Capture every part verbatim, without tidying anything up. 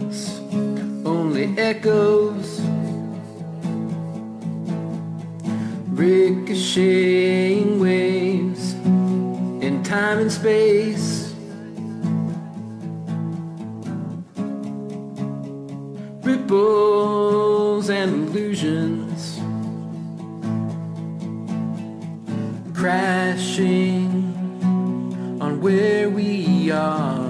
echoes, only echoes, ricocheting waves in time and space, ripples and illusions crashing on where we are.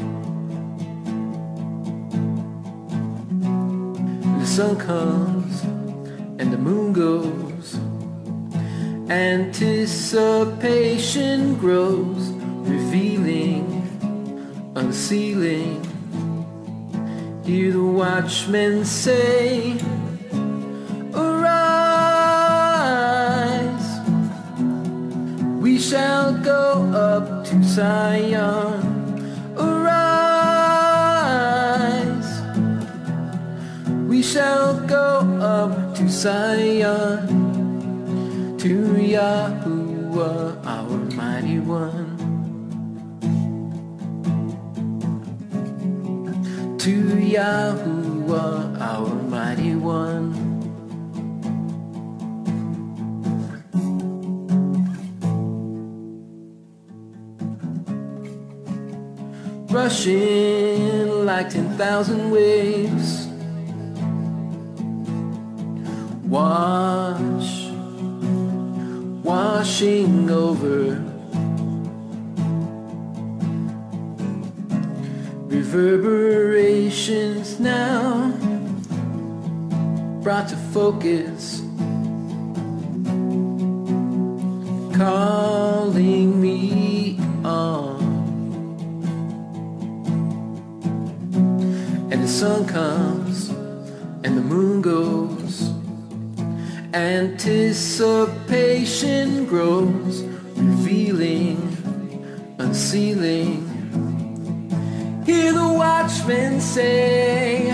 The sun comes and the moon goes, anticipation grows, revealing, unsealing. Hear the watchmen say, arise, we shall go up to Zion. Arise, we shall go up to Zion, to Yahuwah, our mighty one. To Yahuwah, our mighty one. Rushing like ten thousand waves, wash, washing over, reverberations now brought to focus, calling me on. And the sun comes and the moon goes, anticipation grows, revealing, unsealing. Hear the watchmen say,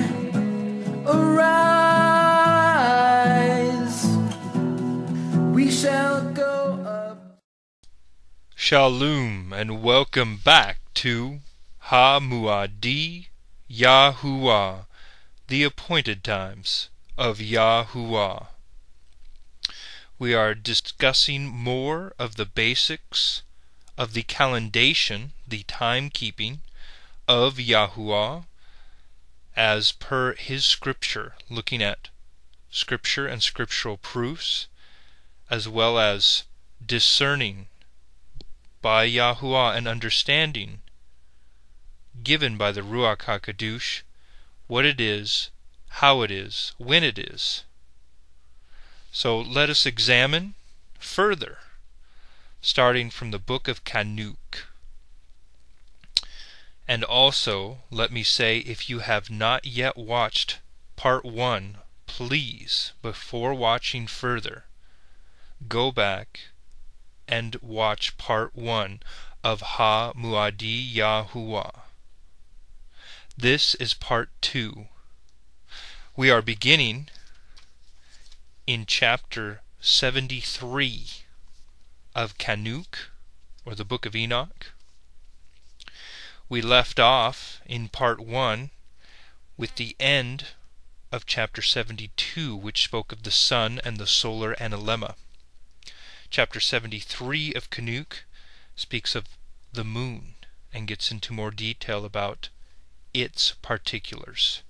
arise, we shall go up. Shalom and welcome back to Ha Muadi Yahuwah, the appointed times of Yahuwah. We are discussing more of the basics of the calendation, the timekeeping of Yahuwah as per his scripture, looking at scripture and scriptural proofs, as well as discerning by Yahuwah and understanding given by the Ruach HaKadosh what it is, how it is, when it is. So let us examine further, starting from the book of Kanuk. And also, let me say, if you have not yet watched part one, please, before watching further, go back and watch part one of Ha Muadi Yahuwah. This is part two. We are beginning in chapter seventy-three of Kanuk, or the book of Enoch. We left off in part one with the end of chapter seventy-two, which spoke of the sun and the solar analemma. Chapter seventy-three of Kanuk speaks of the moon and gets into more detail about its particulars.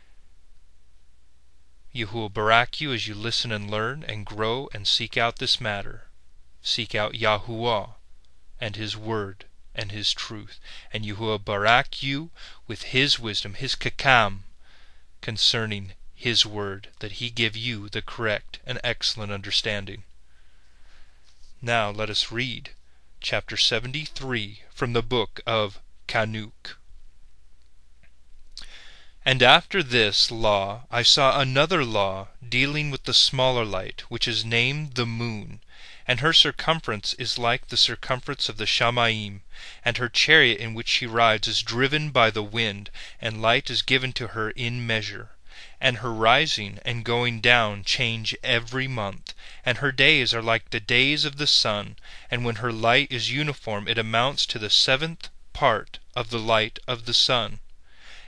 Yahuwah barak you as you listen and learn and grow and seek out this matter. Seek out Yahuwah and His Word and His truth. And Yahuwah barak you with His wisdom, His kakam, concerning His Word, that He give you the correct and excellent understanding. Now let us read chapter seventy-three from the book of Kanuk. And after this law I saw another law dealing with the smaller light, which is named the moon, and her circumference is like the circumference of the Shamayim, and her chariot in which she rides is driven by the wind, and light is given to her in measure. And her rising and going down change every month, and her days are like the days of the sun, and when her light is uniform it amounts to the seventh part of the light of the sun.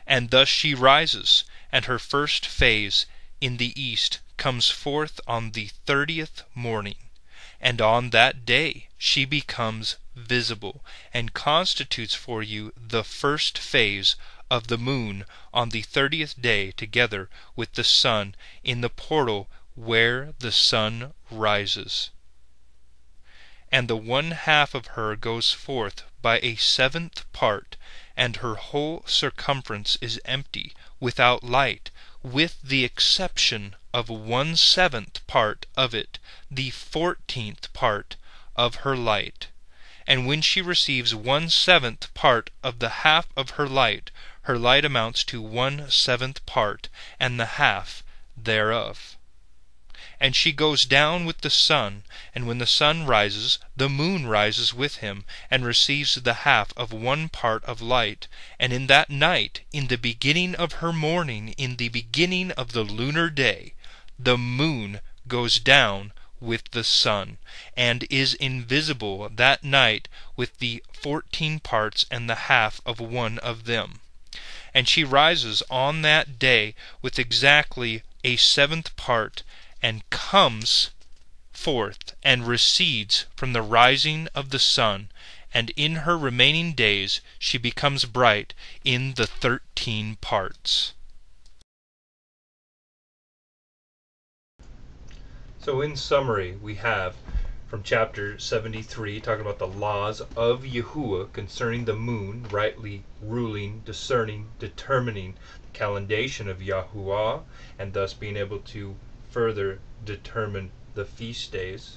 And thus she rises, and her first phase in the east comes forth on the thirtieth morning, and on that day she becomes visible, and constitutes for you the first phase of the moon on the thirtieth day, together with the sun in the portal where the sun rises. And the one half of her goes forth by a seventh part, and her whole circumference is empty, without light, with the exception of one seventh part of it, the fourteenth part of her light. And when she receives one seventh part of the half of her light, her light amounts to one seventh part, and the half thereof. And she goes down with the sun, and when the sun rises, the moon rises with him, and receives the half of one part of light. And in that night, in the beginning of her morning, in the beginning of the lunar day, the moon goes down with the sun, and is invisible that night with the fourteen parts and the half of one of them. And she rises on that day with exactly a seventh part, and comes forth and recedes from the rising of the sun, and in her remaining days she becomes bright in the thirteen parts. So in summary, we have from chapter seventy-three, talking about the laws of Yahuwah concerning the moon, rightly ruling, discerning, determining the calendation of Yahuwah, and thus being able to further determine the feast days.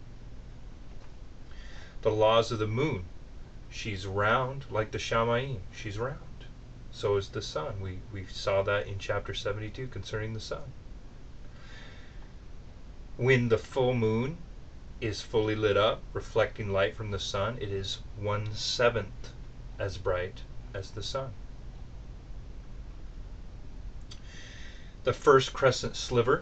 The laws of the moon. She's round like the Shamayim. She's round. So is the sun. We, we saw that in chapter seventy-two concerning the sun. When the full moon is fully lit up, reflecting light from the sun, it is one seventh as bright as the sun. The first crescent sliver,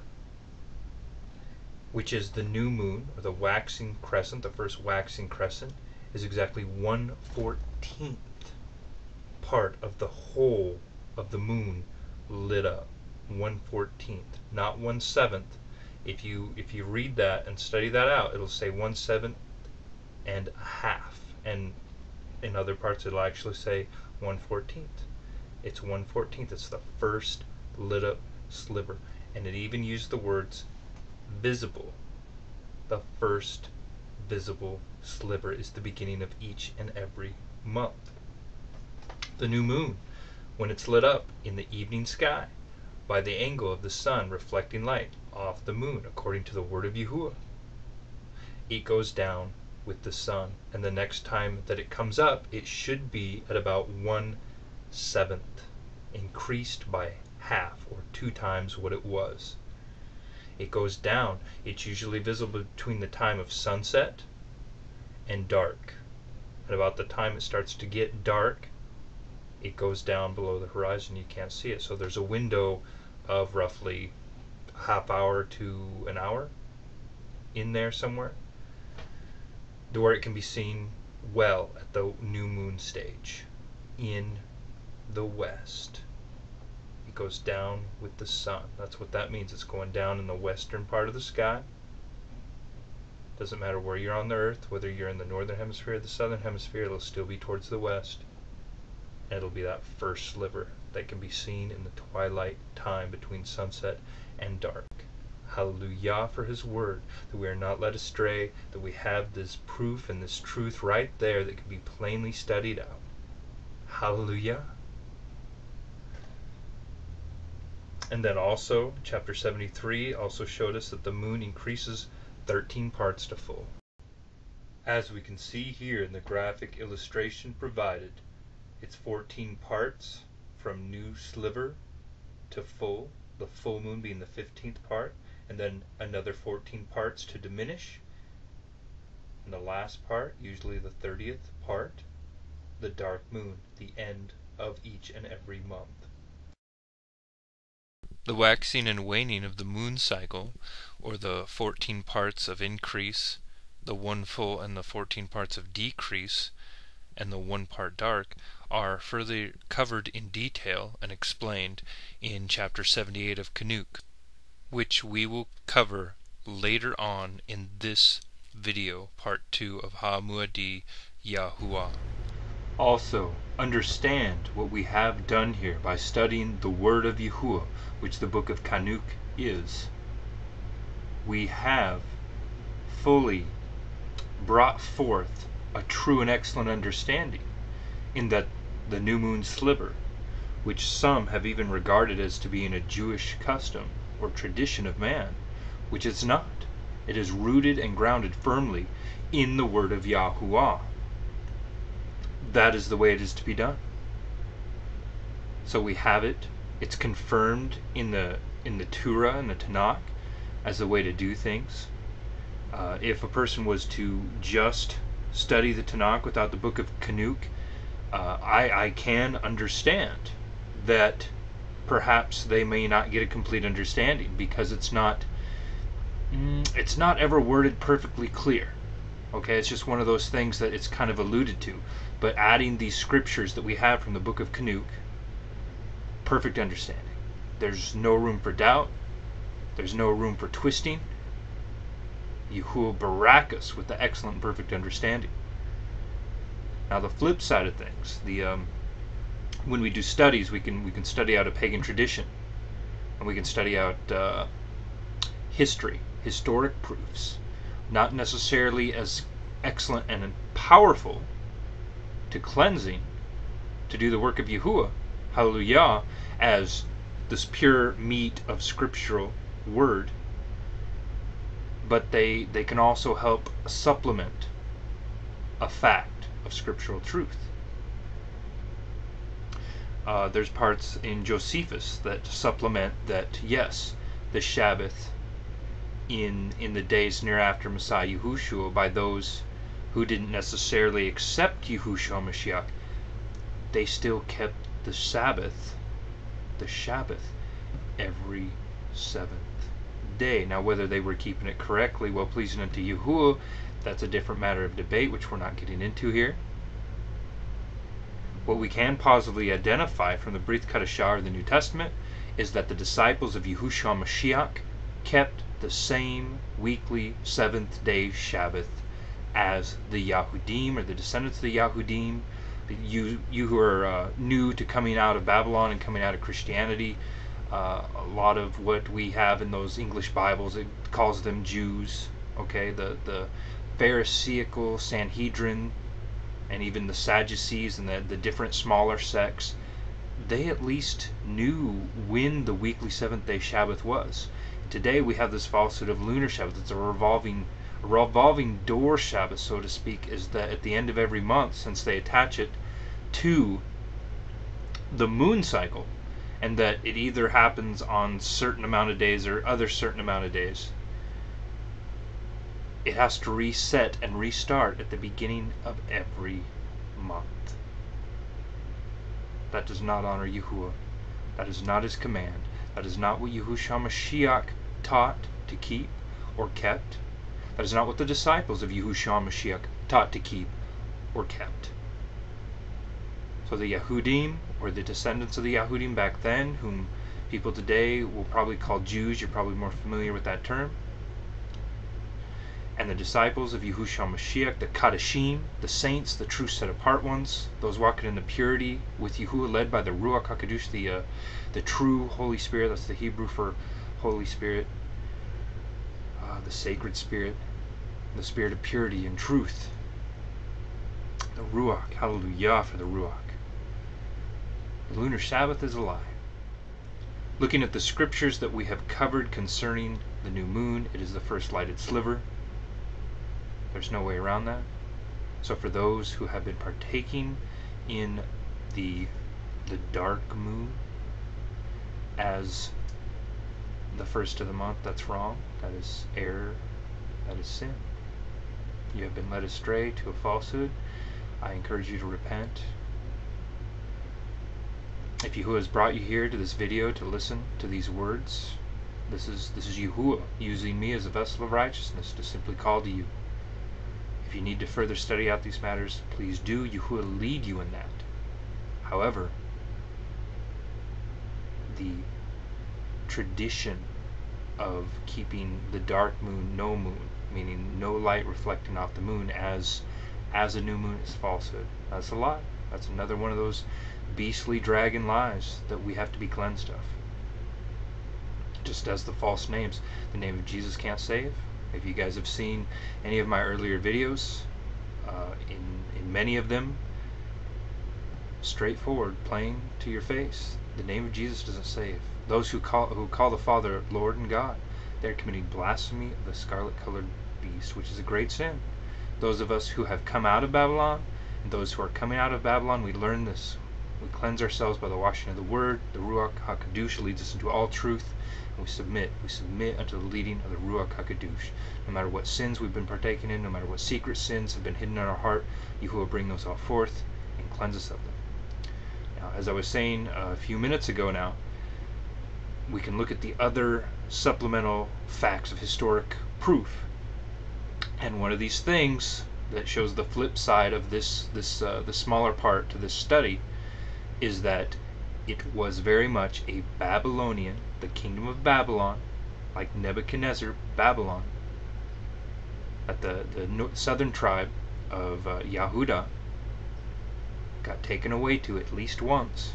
which is the new moon, or the waxing crescent, the first waxing crescent, is exactly one fourteenth part of the whole of the moon lit up. One fourteenth, not one seventh. If you if you read that and study that out, it'll say one seventh and a half, and in other parts it'll actually say one fourteenth. It's one fourteenth. It's the first lit up sliver, and it even used the words visible. The first visible sliver is the beginning of each and every month. The new moon, when it's lit up in the evening sky by the angle of the sun reflecting light off the moon, according to the word of Yahuwah, it goes down with the sun, and the next time that it comes up, it should be at about one seventh, increased by half or two times what it was. It goes down. It's usually visible between the time of sunset and dark. And about the time it starts to get dark, it goes down below the horizon. You can't see it. So there's a window of roughly a half hour to an hour in there somewhere, to where it can be seen well at the new moon stage in the west. Goes down with the sun. That's what that means. It's going down in the western part of the sky. Doesn't matter where you're on the earth, whether you're in the northern hemisphere or the southern hemisphere, it'll still be towards the west. And it'll be that first sliver that can be seen in the twilight time between sunset and dark. Hallelujah for his word, that we are not led astray, that we have this proof and this truth right there that can be plainly studied out. Hallelujah. And then also, chapter seventy-three also showed us that the moon increases thirteen parts to full. As we can see here in the graphic illustration provided, it's fourteen parts from new sliver to full, the full moon being the fifteenth part, and then another fourteen parts to diminish. And the last part, usually the thirtieth part, the dark moon, the end of each and every month. The waxing and waning of the moon cycle, or the fourteen parts of increase, the one full and the fourteen parts of decrease, and the one part dark are further covered in detail and explained in chapter seventy-eight of Canuck, which we will cover later on in this video, part two of Ha-Muad'Di Yahuwah. Also, understand what we have done here by studying the Word of Yahuwah, which the book of Canuck is. We have fully brought forth a true and excellent understanding in that the new moon sliver, which some have even regarded as to being a Jewish custom or tradition of man, which it's not. It is rooted and grounded firmly in the Word of Yahuwah. That is the way it is to be done. So we have it. It's confirmed in the in the Torah and the Tanakh as the way to do things. Uh, if a person was to just study the Tanakh without the book of Canuck, uh, I, I can understand that perhaps they may not get a complete understanding because it's not mm, it's not ever worded perfectly clear. Okay, it's just one of those things that it's kind of alluded to. But adding these scriptures that we have from the book of Canuck, perfect understanding. There's no room for doubt. There's no room for twisting. Yahuwah barak us with the excellent, perfect understanding. Now, the flip side of things, the um, when we do studies, we can we can study out a pagan tradition, and we can study out uh, history, historic proofs, not necessarily as excellent and powerful to cleansing, to do the work of Yahuwah, hallelujah, as this pure meat of scriptural word, but they, they can also help supplement a fact of scriptural truth. Uh, there's parts in Josephus that supplement that, yes, the Sabbath in in the days near after Messiah Yahushua, by those who didn't necessarily accept Yahushua Mashiach, they still kept the Sabbath, the Shabbath, every seventh day. Now, whether they were keeping it correctly, well pleasing unto Yahuwah, that's a different matter of debate, which we're not getting into here. What we can positively identify from the Brit Chadashah, or the New Testament, is that the disciples of Yahushua Mashiach kept the same weekly seventh day Shabbath as the Yahudim, or the descendants of the Yahudim. You, you who are uh, new to coming out of Babylon and coming out of Christianity, uh, a lot of what we have in those English Bibles, it calls them Jews. Okay, the the Pharisaical Sanhedrin, and even the Sadducees and the, the different smaller sects, they at least knew when the weekly seventh day Shabbath was. Today we have this falsehood of lunar Shabbath. It's a revolving a revolving door Shabbath, so to speak, is that at the end of every month, since they attach it to the moon cycle, and that it either happens on certain amount of days or other certain amount of days, it has to reset and restart at the beginning of every month. That does not honor Yahuwah. That is not his command. That is not what Yahushua Mashiach taught to keep or kept. That is not what the disciples of Yahushua Mashiach taught to keep or kept. So the Yahudim, or the descendants of the Yahudim back then, whom people today will probably call Jews, you're probably more familiar with that term, and the disciples of Yahushua Mashiach, the Kadashim, the saints, the true set-apart ones, those walking in the purity with Yahuwah, led by the Ruach HaKadosh, the, uh, the true Holy Spirit. That's the Hebrew for Holy Spirit, uh, the sacred Spirit, the Spirit of purity and truth, the Ruach, hallelujah for the Ruach. The lunar Sabbath is a lie. Looking at the scriptures that we have covered concerning the new moon, it is the first lighted sliver. There's no way around that. So for those who have been partaking in the the dark moon as the first of the month, that's wrong. That is error. That is sin. You have been led astray to a falsehood. I encourage you to repent. If Yahuwah has brought you here to this video to listen to these words, this is this is Yahuwah using me as a vessel of righteousness to simply call to you. If If you need to further study out these matters, please do. Yahuwah will lead you in that. However, the tradition of keeping the dark moon no moon, meaning no light reflecting off the moon as as a new moon, is falsehood. That's a lie. That's another one of those beastly dragon lies that we have to be cleansed of. Just as the false names, the name of Jesus can't save. If you guys have seen any of my earlier videos, uh, in, in many of them, straightforward, plain to your face, the name of Jesus doesn't save. Those who call who call the Father Lord and God, they're committing blasphemy of the scarlet-colored beast, which is a great sin. Those of us who have come out of Babylon, and those who are coming out of Babylon, we learn this. We cleanse ourselves by the washing of the Word. The Ruach HaKadosh leads us into all truth, and we submit. We submit unto the leading of the Ruach HaKadosh. No matter what sins we've been partaking in, no matter what secret sins have been hidden in our heart, Yahuwah will bring those all forth and cleanse us of them. Now, as I was saying a few minutes ago now, we can look at the other supplemental facts of historic proof. And one of these things that shows the flip side of this, this uh, the smaller part to this study, is that it was very much a Babylonian, the kingdom of Babylon, like Nebuchadnezzar, Babylon, that the, the no southern tribe of uh, Yehuda got taken away to at least once.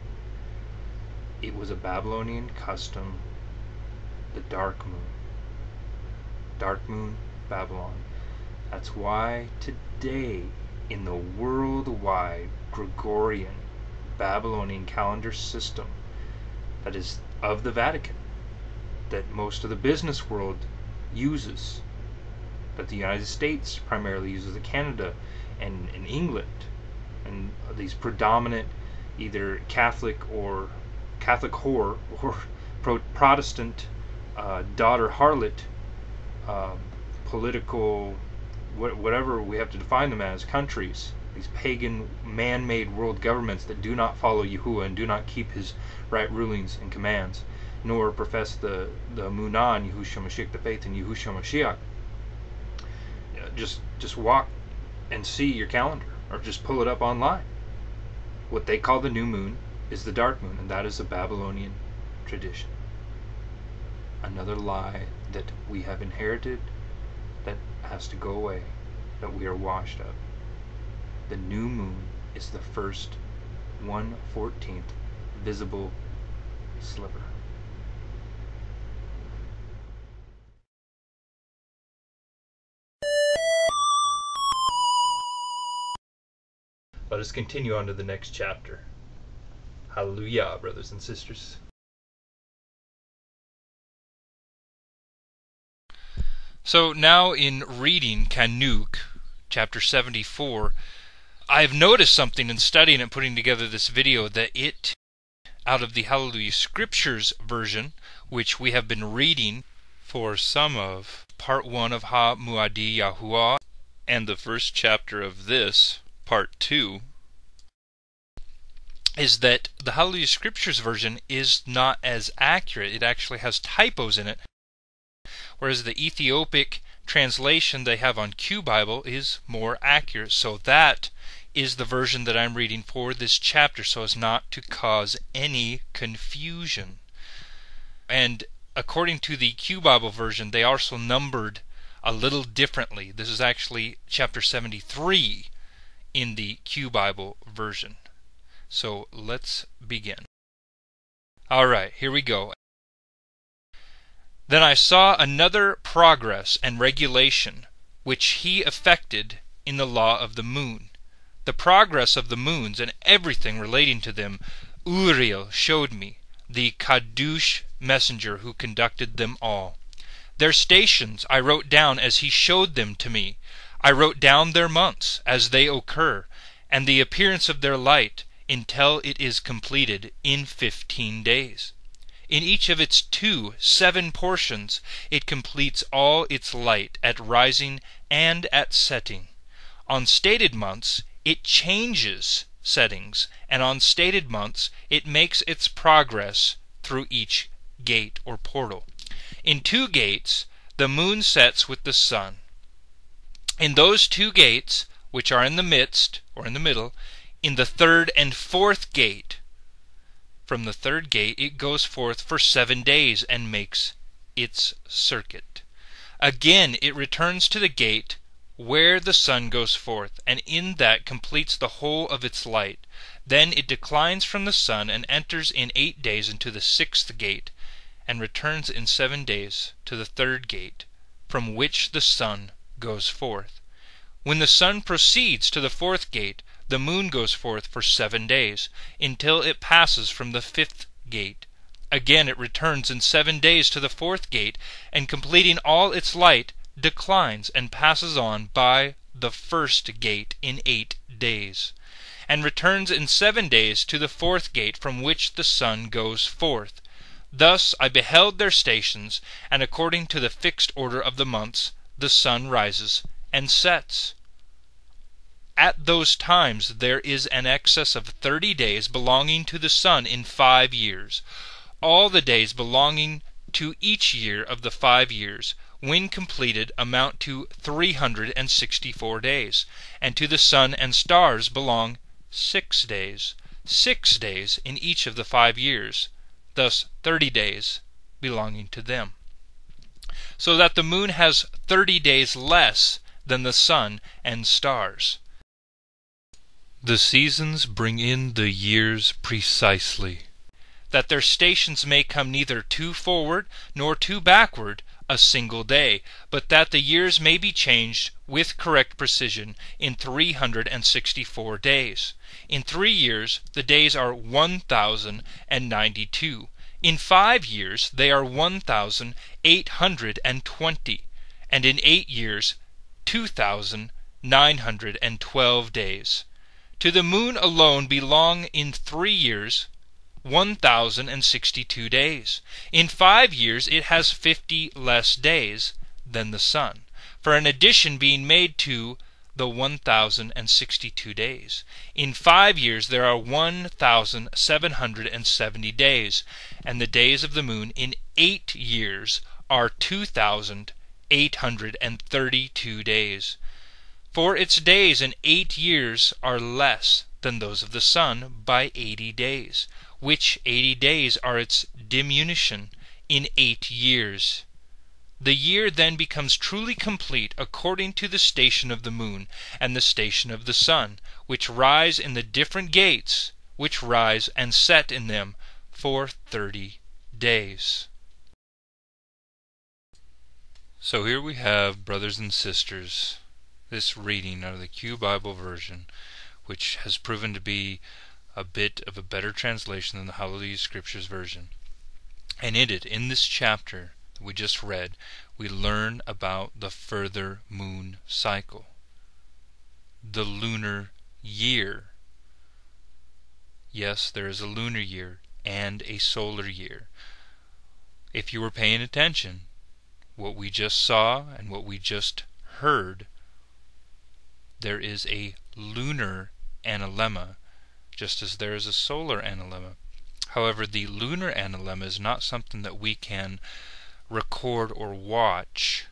It was a Babylonian custom, the dark moon. Dark moon, Babylon. That's why today, in the worldwide Gregorian Babylonian calendar system that is of the Vatican, that most of the business world uses, that the United States primarily uses, that Canada and, and England, and these predominant either Catholic or Catholic whore or pro Protestant uh, daughter harlot um, political, wh whatever we have to define them as, countries, these pagan man-made world governments that do not follow Yahuwah and do not keep his right rulings and commands, nor profess the the Munah in Yahushua Mashiach, the faith in Yahushua Mashiach. Just just walk and see your calendar, or just pull it up online. What they call the new moon is the dark moon, and that is a Babylonian tradition. Another lie that we have inherited that has to go away, that we are washed of. The new moon is the first one fourteenth visible sliver. Let us continue on to the next chapter. Hallelujah, brothers and sisters. So now in reading Kanuk, chapter seventy-four, I've noticed something in studying and putting together this video, that it, out of the Hallelujah Scriptures version, which we have been reading for some of part one of Ha Muadi Yahuwah, and the first chapter of this, part two, is that the Hallelujah Scriptures version is not as accurate. It actually has typos in it, whereas the Ethiopic translation they have on Q Bible is more accurate. So that is the version that I'm reading for this chapter, so as not to cause any confusion. And according to the Q Bible version, they also numbered a little differently. This is actually chapter seventy-three in the Q Bible version. So let's begin. Alright, here we go. Then I saw another progress and regulation which he effected in the law of the moon. The progress of the moons and everything relating to them Uriel showed me, the Kadush messenger who conducted them all. Their stations I wrote down as he showed them to me. I wrote down their months as they occur, and the appearance of their light, until it is completed in fifteen days. In each of its two seven portions it completes all its light at rising and at setting. On stated months it changes settings, and on stated months it makes its progress through each gate or portal. In two gates the moon sets with the sun. In those two gates, which are in the midst, or in the middle, in the third and fourth gate, from the third gate it goes forth for seven days and makes its circuit. Again it returns to the gate where the sun goes forth, and in that completes the whole of its light. Then it declines from the sun and enters in eight days into the sixth gate, and returns in seven days to the third gate, from which the sun goes forth. When the sun proceeds to the fourth gate, the moon goes forth for seven days, until it passes from the fifth gate. Again it returns in seven days to the fourth gate, and completing all its light, declines and passes on by the first gate in eight days, and returns in seven days to the fourth gate from which the sun goes forth. Thus I beheld their stations, and according to the fixed order of the months, the sun rises and sets. At those times there is an excess of thirty days belonging to the sun in five years. All the days belonging to each year of the five years, when completed, amount to three hundred and sixty-four days, and to the sun and stars belong six days, six days in each of the five years, thus thirty days belonging to them. So that the moon has thirty days less than the sun and stars. The seasons bring in the years precisely, that their stations may come neither too forward nor too backward a single day, but that the years may be changed with correct precision in three hundred and sixty-four days. In three years the days are one thousand and ninety-two. In five years they are one thousand eight hundred and twenty, and in eight years two thousand nine hundred and twelve days. To the moon alone belong in three years one thousand and sixty-two days. In five years it has fifty less days than the sun, for an addition being made to the one thousand and sixty-two days. In five years there are one thousand seven hundred and seventy days, and the days of the moon in eight years are two thousand eight hundred and thirty-two days. For its days in eight years are less than those of the sun by eighty days, which eighty days are its diminution in eight years. The year then becomes truly complete according to the station of the moon and the station of the sun, which rise in the different gates, which rise and set in them for thirty days. So here we have, brothers and sisters, this reading out of the Q Bible version, which has proven to be a bit of a better translation than the Hallelujah Scriptures version. And in it, in this chapter that we just read, we learn about the further moon cycle, the lunar year. Yes, there is a lunar year and a solar year. If you were paying attention, what we just saw and what we just heard, there is a lunar analemma, just as there is a solar analemma. However, the lunar analemma is not something that we can record or watch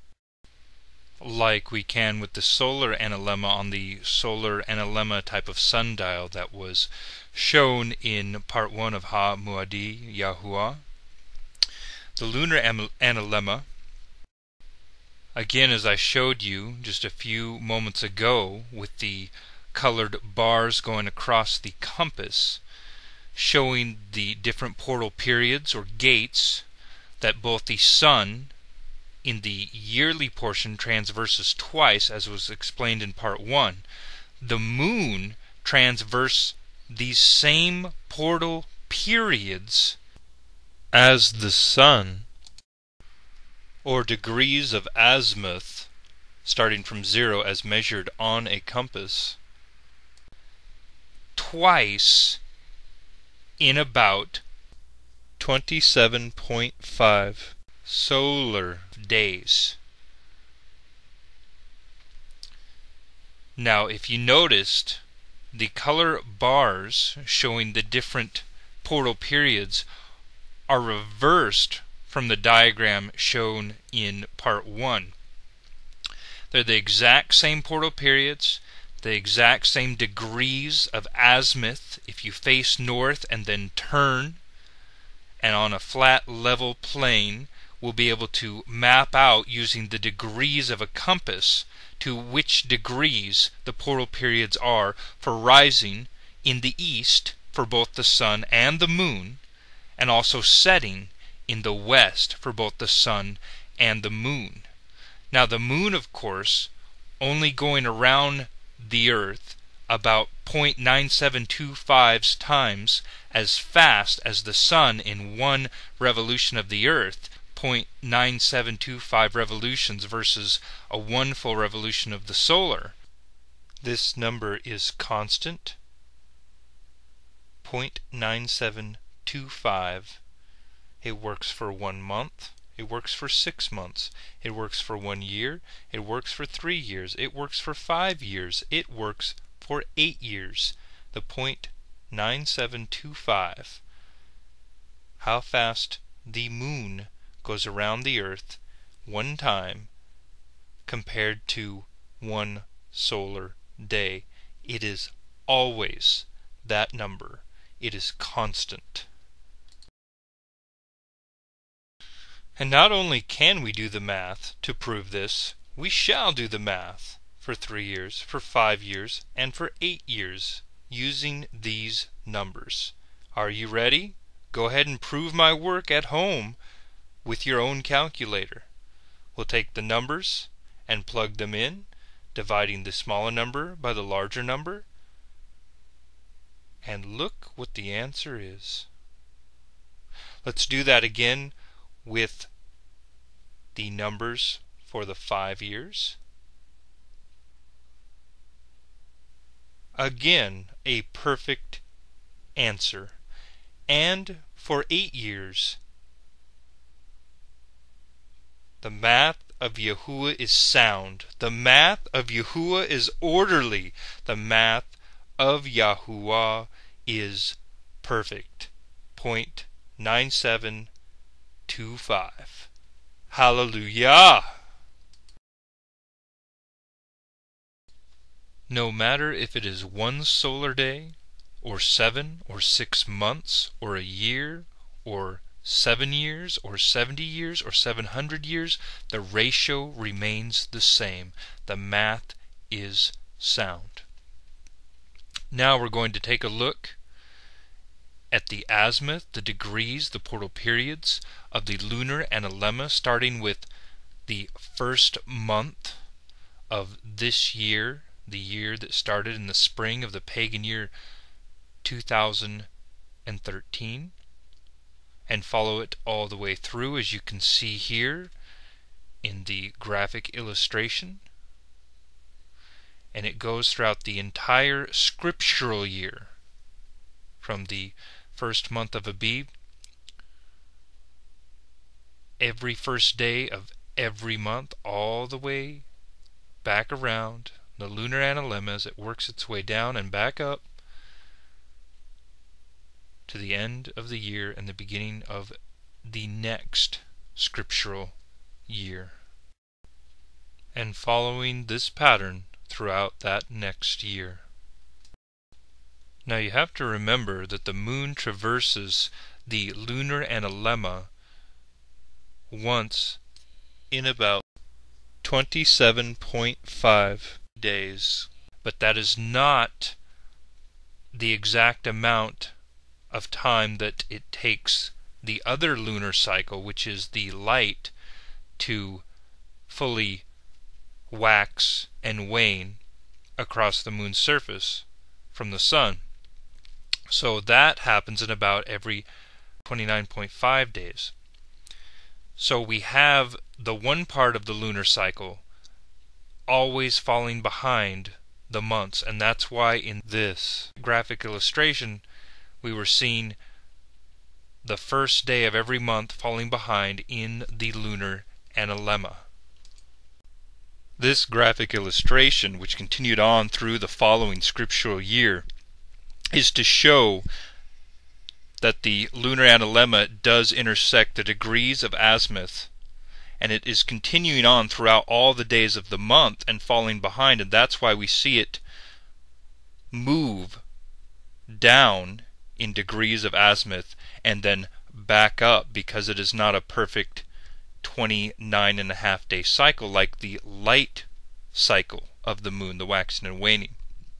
like we can with the solar analemma on the solar analemma type of sundial that was shown in part one of Ha Muadi Yahuwah. The lunar analemma, again, as I showed you just a few moments ago with the colored bars going across the compass, showing the different portal periods or gates that both the sun in the yearly portion transverses twice, as was explained in part one. The moon transverses these same portal periods as the sun, or degrees of azimuth, starting from zero as measured on a compass, twice in about twenty-seven point five solar days. Now, if you noticed, the color bars showing the different portal periods are reversed from the diagram shown in part one. They're the exact same portal periods, the exact same degrees of azimuth. If you face north and then turn, and on a flat level plane, we'll be able to map out using the degrees of a compass to which degrees the portal periods are for rising in the east for both the sun and the moon, and also setting in the west for both the sun and the moon. Now the moon, of course, only going around the earth about zero point nine seven two five times as fast as the sun in one revolution of the earth, zero point nine seven two five revolutions versus a one full revolution of the solar. This number is constant, zero point nine seven two five. It works for one month. It works for six months. It works for one year. It works for three years. It works for five years. It works for eight years. The zero point nine seven two five. How fast the moon goes around the earth one time compared to one solar day. It is always that number. It is constant. And not only can we do the math to prove this, we shall do the math for three years, for five years, and for eight years using these numbers. Are you ready? Go ahead and prove my work at home with your own calculator. We'll take the numbers and plug them in, dividing the smaller number by the larger number, and look what the answer is. Let's do that again with the numbers for the five years. Again, a perfect answer. And for eight years, the math of Yahuwah is sound. The math of Yahuwah is orderly. The math of Yahuwah is perfect. zero point nine seven two five. Hallelujah! No matter if it is one solar day, or seven, or six months, or a year, or seven years, or seventy years, or seven hundred years, the ratio remains the same. The math is sound. Now we're going to take a look at the azimuth, the degrees, the portal periods of the lunar analemma, starting with the first month of this year, the year that started in the spring of the pagan year two thousand thirteen, and follow it all the way through, as you can see here in the graphic illustration. And it goes throughout the entire scriptural year, from the first month of Abib, every first day of every month, all the way back around the lunar analemma as it works its way down and back up to the end of the year and the beginning of the next scriptural year, and following this pattern throughout that next year. Now you have to remember that the moon traverses the lunar analemma once in about twenty-seven point five days, but that is not the exact amount of time that it takes the other lunar cycle, which is the light, to fully wax and wane across the moon's surface from the sun. So that happens in about every twenty-nine point five days. So we have the one part of the lunar cycle always falling behind the months, and that's why in this graphic illustration we were seeing the first day of every month falling behind in the lunar analemma. This graphic illustration, which continued on through the following scriptural year, is to show that the lunar analemma does intersect the degrees of azimuth and it is continuing on throughout all the days of the month and falling behind, and that's why we see it move down in degrees of azimuth and then back up, because it is not a perfect twenty-nine and a half day cycle like the light cycle of the moon, the waxing and waning.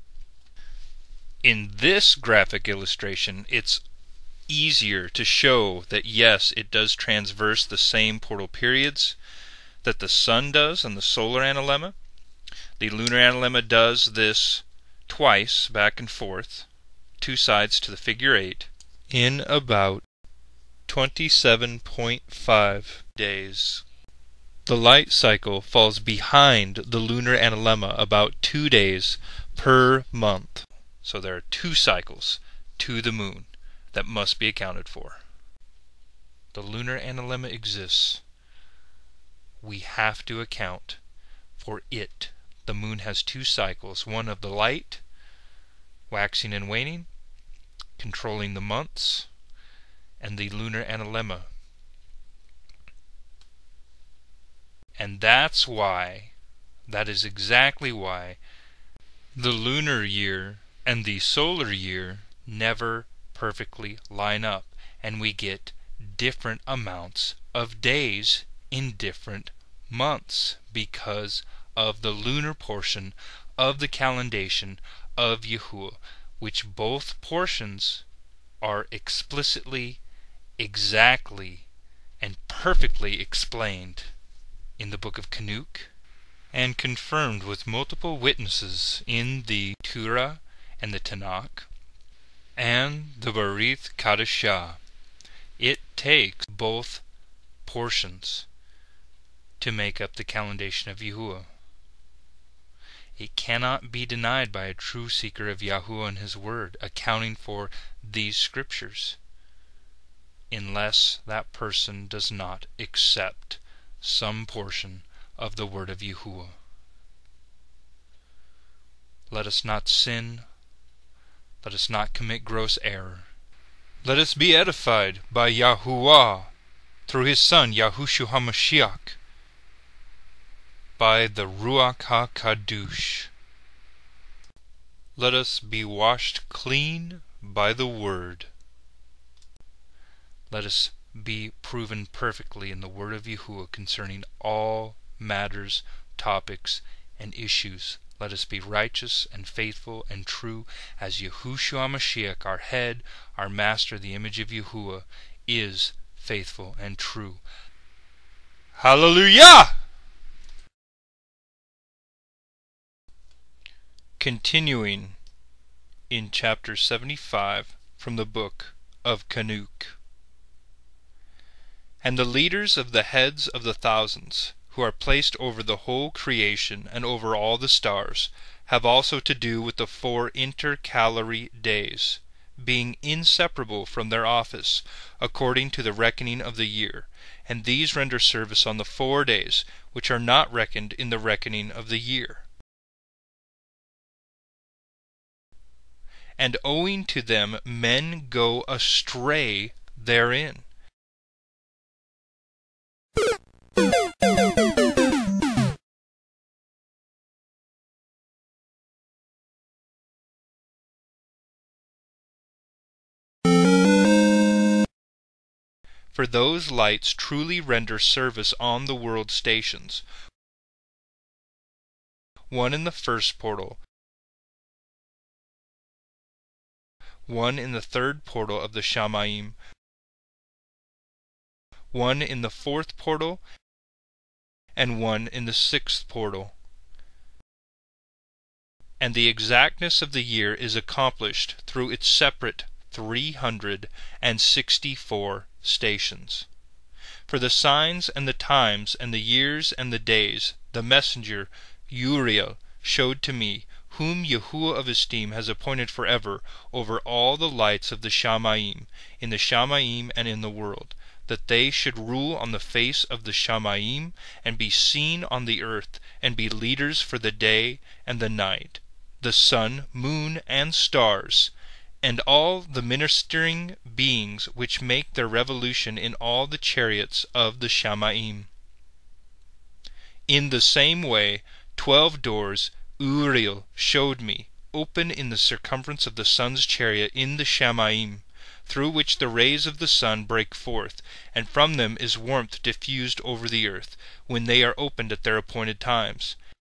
In this graphic illustration, it's easier to show that yes, it does transverse the same portal periods that the sun does on the solar analemma. The lunar analemma does this twice, back and forth, two sides to the figure eight, in about twenty-seven point five days. The light cycle falls behind the lunar analemma about two days per month. So there are two cycles to the moon that must be accounted for. The lunar analemma exists. We have to account for it. The moon has two cycles, one of the light, waxing and waning, controlling the months, and the lunar analemma. And that's why, that is exactly why, the lunar year and the solar year never perfectly line up, and we get different amounts of days in different months because of the lunar portion of the calendation of Yahuwah, which both portions are explicitly, exactly, and perfectly explained in the book of Kanuk, and confirmed with multiple witnesses in the Torah and the Tanakh and the Barith Kadashah. It takes both portions to make up the calendation of Yahuwah. It cannot be denied by a true seeker of Yahuwah and His Word, accounting for these scriptures, unless that person does not accept some portion of the Word of Yahuwah. Let us not sin. Let us not commit gross error. Let us be edified by Yahuwah through His Son, Yahushua HaMashiach, by the Ruach HaKadosh. Let us be washed clean by the Word. Let us be proven perfectly in the Word of Yahuwah concerning all matters, topics, and issues. Let us be righteous and faithful and true as Yahushua Mashiach, our head, our master, the image of Yahuwah, is faithful and true. Hallelujah! Continuing in chapter seventy-five from the book of Kanuk. And the leaders of the heads of the thousands, who are placed over the whole creation and over all the stars, have also to do with the four intercalary days, being inseparable from their office, according to the reckoning of the year, and these render service on the four days, which are not reckoned in the reckoning of the year. And owing to them men go astray therein. For those lights truly render service on the world stations, one in the first portal, one in the third portal of the Shamayim, one in the fourth portal, and one in the sixth portal. And the exactness of the year is accomplished through its separate three hundred and sixty-four stations. For the signs and the times and the years and the days, the messenger Uriel showed to me, whom Yahuwah of esteem has appointed forever over all the lights of the Shamayim, in the Shamayim and in the world, that they should rule on the face of the Shamayim, and be seen on the earth, and be leaders for the day and the night, the sun, moon, and stars, and all the ministering beings which make their revolution in all the chariots of the Shamayim. In the same way, twelve doors Uriel showed me, open in the circumference of the sun's chariot in the Shamaim, through which the rays of the sun break forth, and from them is warmth diffused over the earth, when they are opened at their appointed times.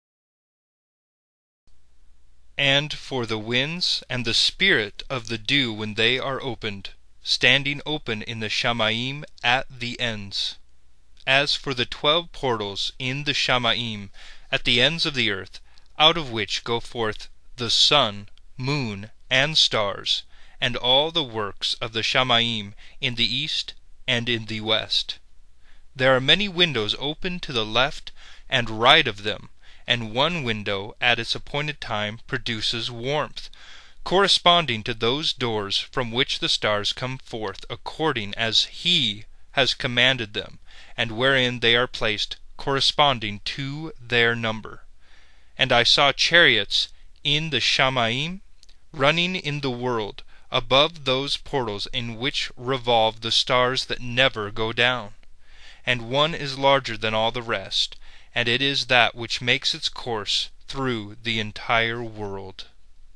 And for the winds, and the spirit of the dew when they are opened, standing open in the Shamaim at the ends. As for the twelve portals in the Shamaim at the ends of the earth, out of which go forth the sun, moon, and stars, and all the works of the Shamaim in the east and in the west. There are many windows open to the left and right of them, and one window at its appointed time produces warmth, corresponding to those doors from which the stars come forth according as He has commanded them, and wherein they are placed corresponding to their number. And I saw chariots in the Shamaim running in the world above those portals in which revolve the stars that never go down. And one is larger than all the rest, and it is that which makes its course through the entire world.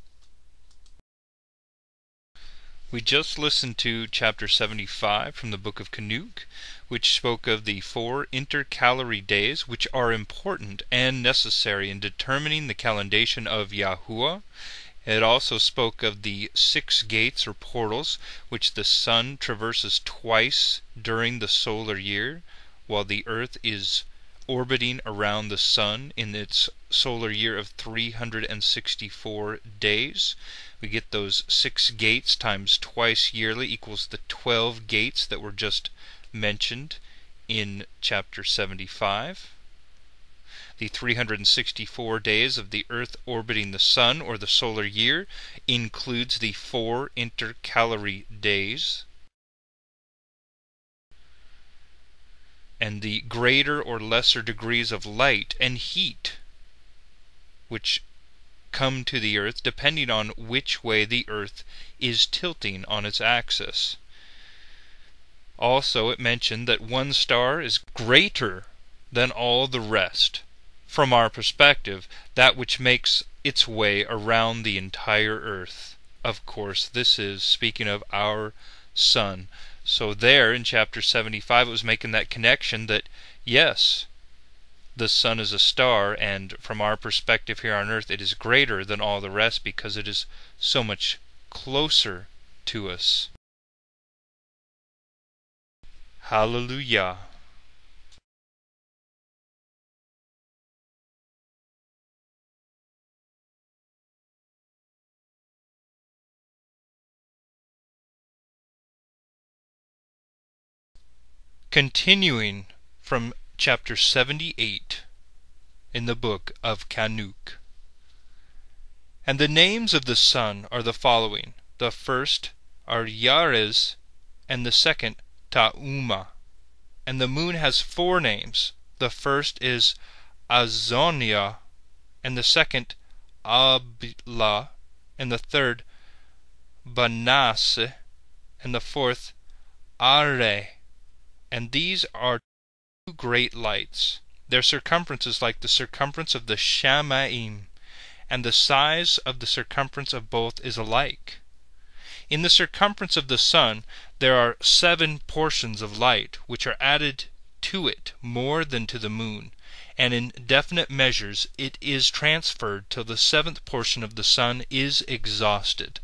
We just listened to chapter seventy-five from the book of Canuk, which spoke of the four intercalary days, which are important and necessary in determining the calendation of Yahuwah. It also spoke of the six gates or portals, which the sun traverses twice during the solar year, while the earth is orbiting around the sun in its solar year of three hundred sixty-four days. We get those six gates times twice yearly equals the twelve gates that were just mentioned in chapter seventy-five. The three hundred sixty-four days of the earth orbiting the sun, or the solar year, includes the four intercalary days. And the greater or lesser degrees of light and heat which come to the earth depending on which way the earth is tilting on its axis. Also, it mentioned that one star is greater than all the rest. From our perspective, that which makes its way around the entire earth. Of course, this is speaking of our sun. So there in chapter seventy-five it was making that connection that, yes, the sun is a star, and from our perspective here on earth it is greater than all the rest because it is so much closer to us. Hallelujah. Continuing from chapter seventy-eight in the book of Canuk. And the names of the sun are the following. The first are Yarez, and the second Ta'uma. And the moon has four names. The first is Azonia, and the second Abla, and the third Banase, and the fourth Are. And these are two great lights. Their circumference is like the circumference of the Shamaim, and the size of the circumference of both is alike. In the circumference of the sun there are seven portions of light, which are added to it more than to the moon, and in definite measures it is transferred till the seventh portion of the sun is exhausted.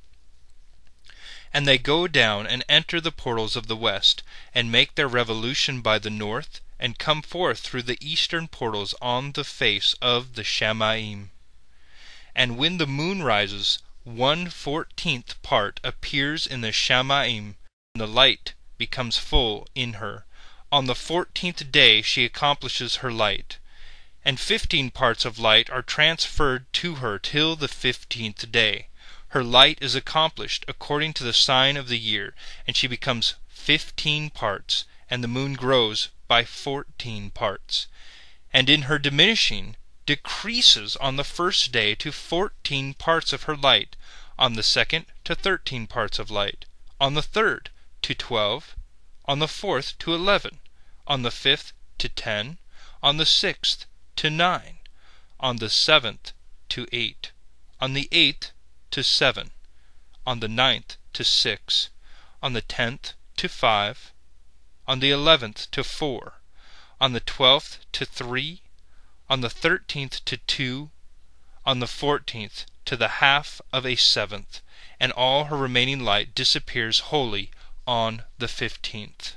And they go down and enter the portals of the west, and make their revolution by the north, and come forth through the eastern portals on the face of the Shamaim. And when the moon rises, one fourteenth part appears in the Shamaim, and the light becomes full in her. On the fourteenth day she accomplishes her light, and fifteen parts of light are transferred to her till the fifteenth day. Her light is accomplished according to the sign of the year, and she becomes fifteen parts, and the moon grows by fourteen parts. And in her diminishing, decreases on the first day to fourteen parts of her light, on the second to thirteen parts of light, on the third to twelve, on the fourth to eleven, on the fifth to ten, on the sixth to nine, on the seventh to eight, on the eighth to seven, on the ninth to six, on the tenth to five, on the eleventh to four, on the twelfth to three, on the thirteenth to two, on the fourteenth to the half of a seventh, and all her remaining light disappears wholly on the fifteenth.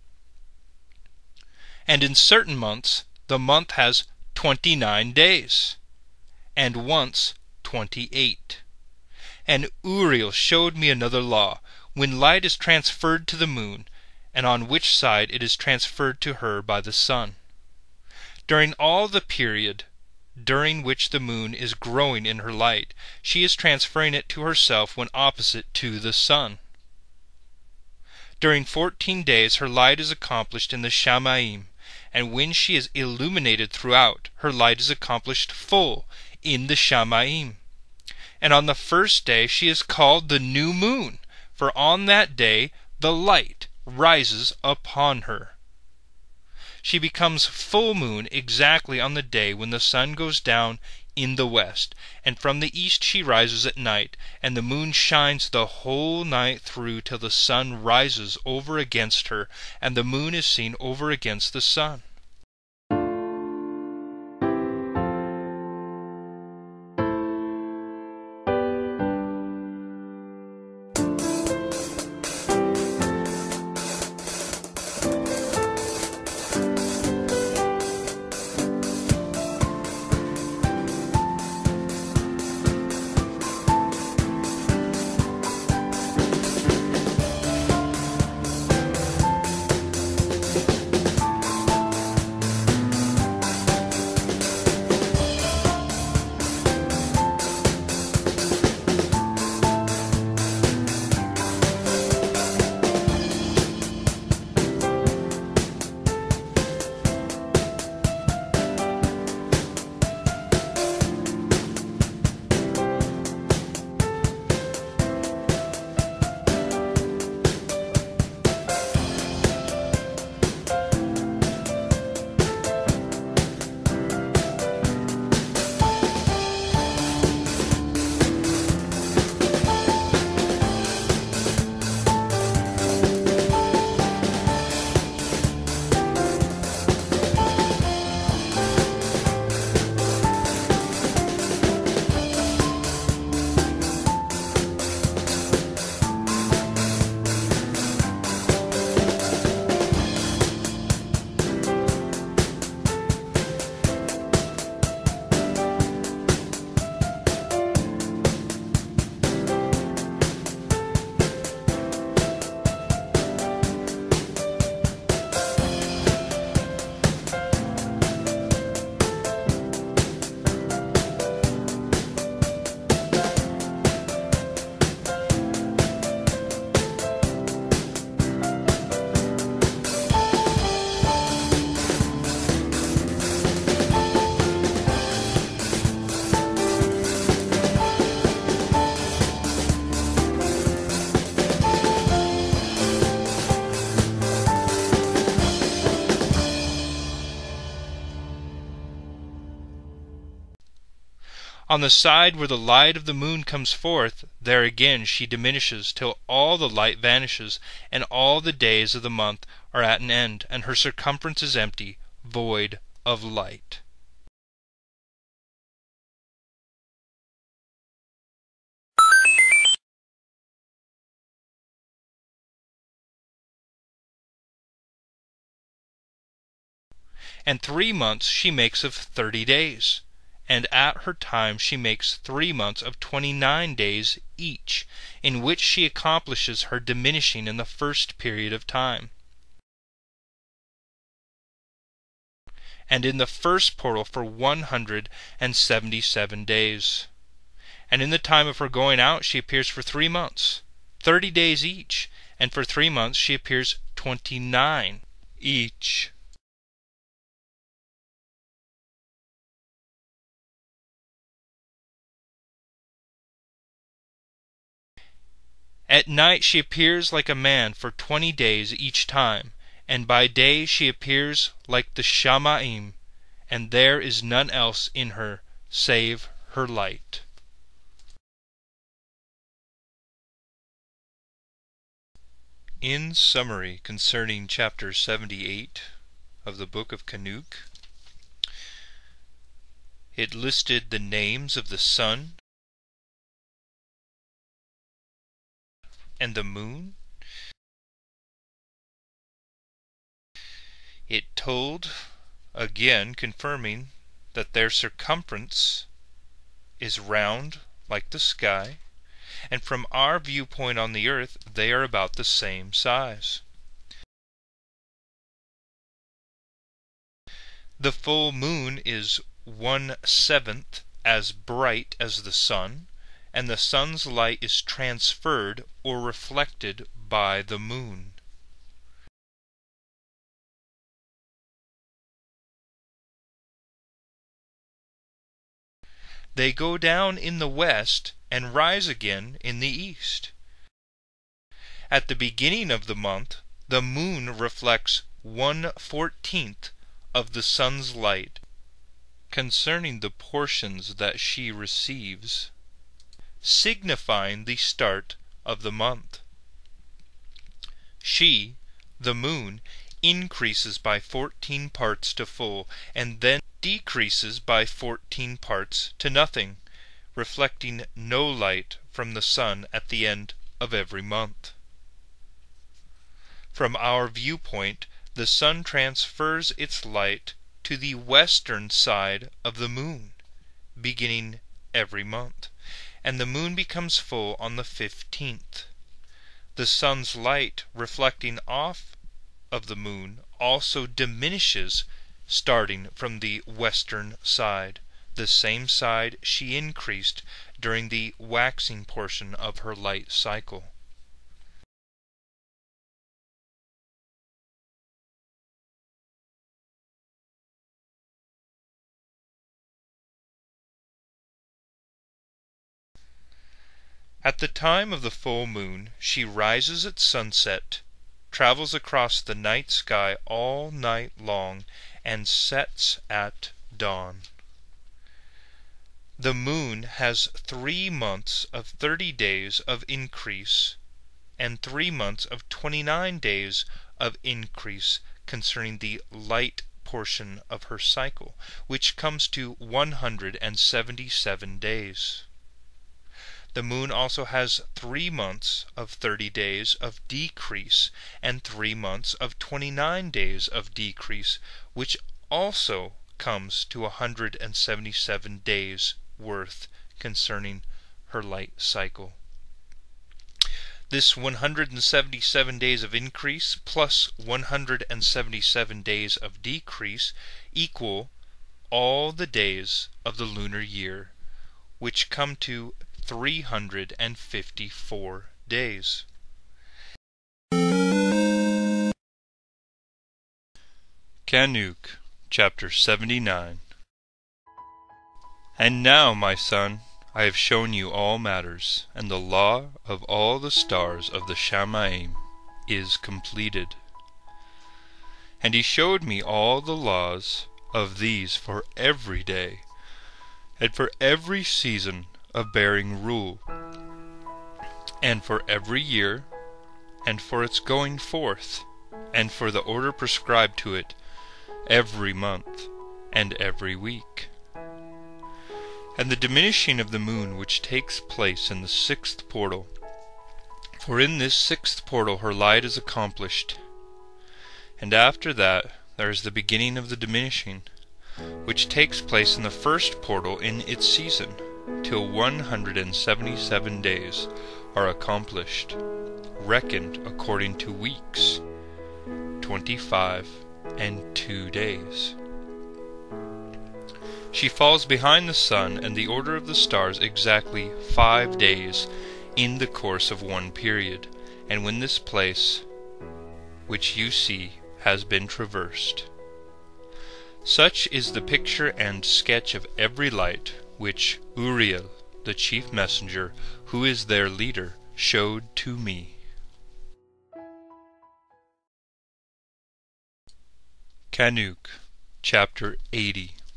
And in certain months the month has twenty-nine days, and once twenty-eight. And Uriel showed me another law, when light is transferred to the moon, and on which side it is transferred to her by the sun. During all the period during which the moon is growing in her light, she is transferring it to herself when opposite to the sun. During fourteen days her light is accomplished in the Shamaim, and when she is illuminated throughout, her light is accomplished full in the Shamaim. And on the first day she is called the new moon, for on that day the light rises upon her. She becomes full moon exactly on the day when the sun goes down in the west, and from the east she rises at night, and the moon shines the whole night through till the sun rises over against her, and the moon is seen over against the sun. On the side where the light of the moon comes forth, there again she diminishes till all the light vanishes, and all the days of the month are at an end, and her circumference is empty, void of light. And three months she makes of thirty days. And at her time she makes three months of twenty-nine days each, in which she accomplishes her diminishing in the first period of time. And in the first portal for one hundred and seventy-seven days. And in the time of her going out she appears for three months, thirty days each, and for three months she appears twenty-nine each. At night she appears like a man for twenty days each time, and by day she appears like the Shamaim, and there is none else in her save her light. In summary concerning chapter seventy-eight of the book of Canuck, it listed the names of the sun and the moon. It told, again confirming, that their circumference is round like the sky, and from our viewpoint on the earth, they are about the same size. The full moon is one-seventh as bright as the sun, and the sun's light is transferred or reflected by the moon. They go down in the west and rise again in the east. At the beginning of the month, the moon reflects one-fourteenth of the sun's light. Concerning the portions that she receives, signifying the start of the month, she, the moon, increases by fourteen parts to full, and then decreases by fourteen parts to nothing, reflecting no light from the sun at the end of every month. From our viewpoint, the sun transfers its light to the western side of the moon, beginning every month, and the moon becomes full on the fifteenth. The sun's light reflecting off of the moon also diminishes starting from the western side, the same side she increased during the waxing portion of her light cycle. At the time of the full moon, she rises at sunset, travels across the night sky all night long, and sets at dawn. The moon has three months of thirty days of increase, and three months of twenty-nine days of increase concerning the light portion of her cycle, which comes to one hundred seventy-seven days. The moon also has three months of thirty days of decrease and three months of twenty-nine days of decrease, which also comes to one hundred seventy-seven days worth concerning her light cycle. This one hundred seventy-seven days of increase plus one hundred seventy-seven days of decrease equal all the days of the lunar year, which come to three hundred fifty-four days. Canuck, chapter seventy-nine. And now, my son, I have shown you all matters, and the law of all the stars of the Shamaim is completed. And he showed me all the laws of these for every day, and for every season of bearing rule, and for every year, and for its going forth, and for the order prescribed to it every month and every week. And the diminishing of the moon which takes place in the sixth portal, for in this sixth portal her light is accomplished. And after that there is the beginning of the diminishing, which takes place in the first portal in its season, till one hundred seventy-seven days are accomplished, reckoned according to weeks, twenty-five and two days. She falls behind the sun and the order of the stars exactly five days in the course of one period, and when this place which you see has been traversed. Such is the picture and sketch of every light which Uriel, the chief messenger, who is their leader, showed to me. Canuck, chapter eighty.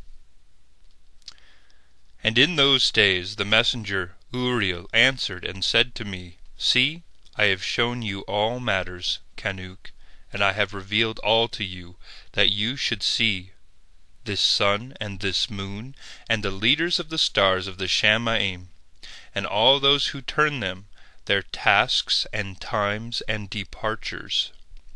And in those days the messenger Uriel answered and said to me, See, I have shown you all matters, Canuk, and I have revealed all to you, that you should see this sun and this moon, and the leaders of the stars of the Shamaim, and all those who turn them, their tasks and times and departures.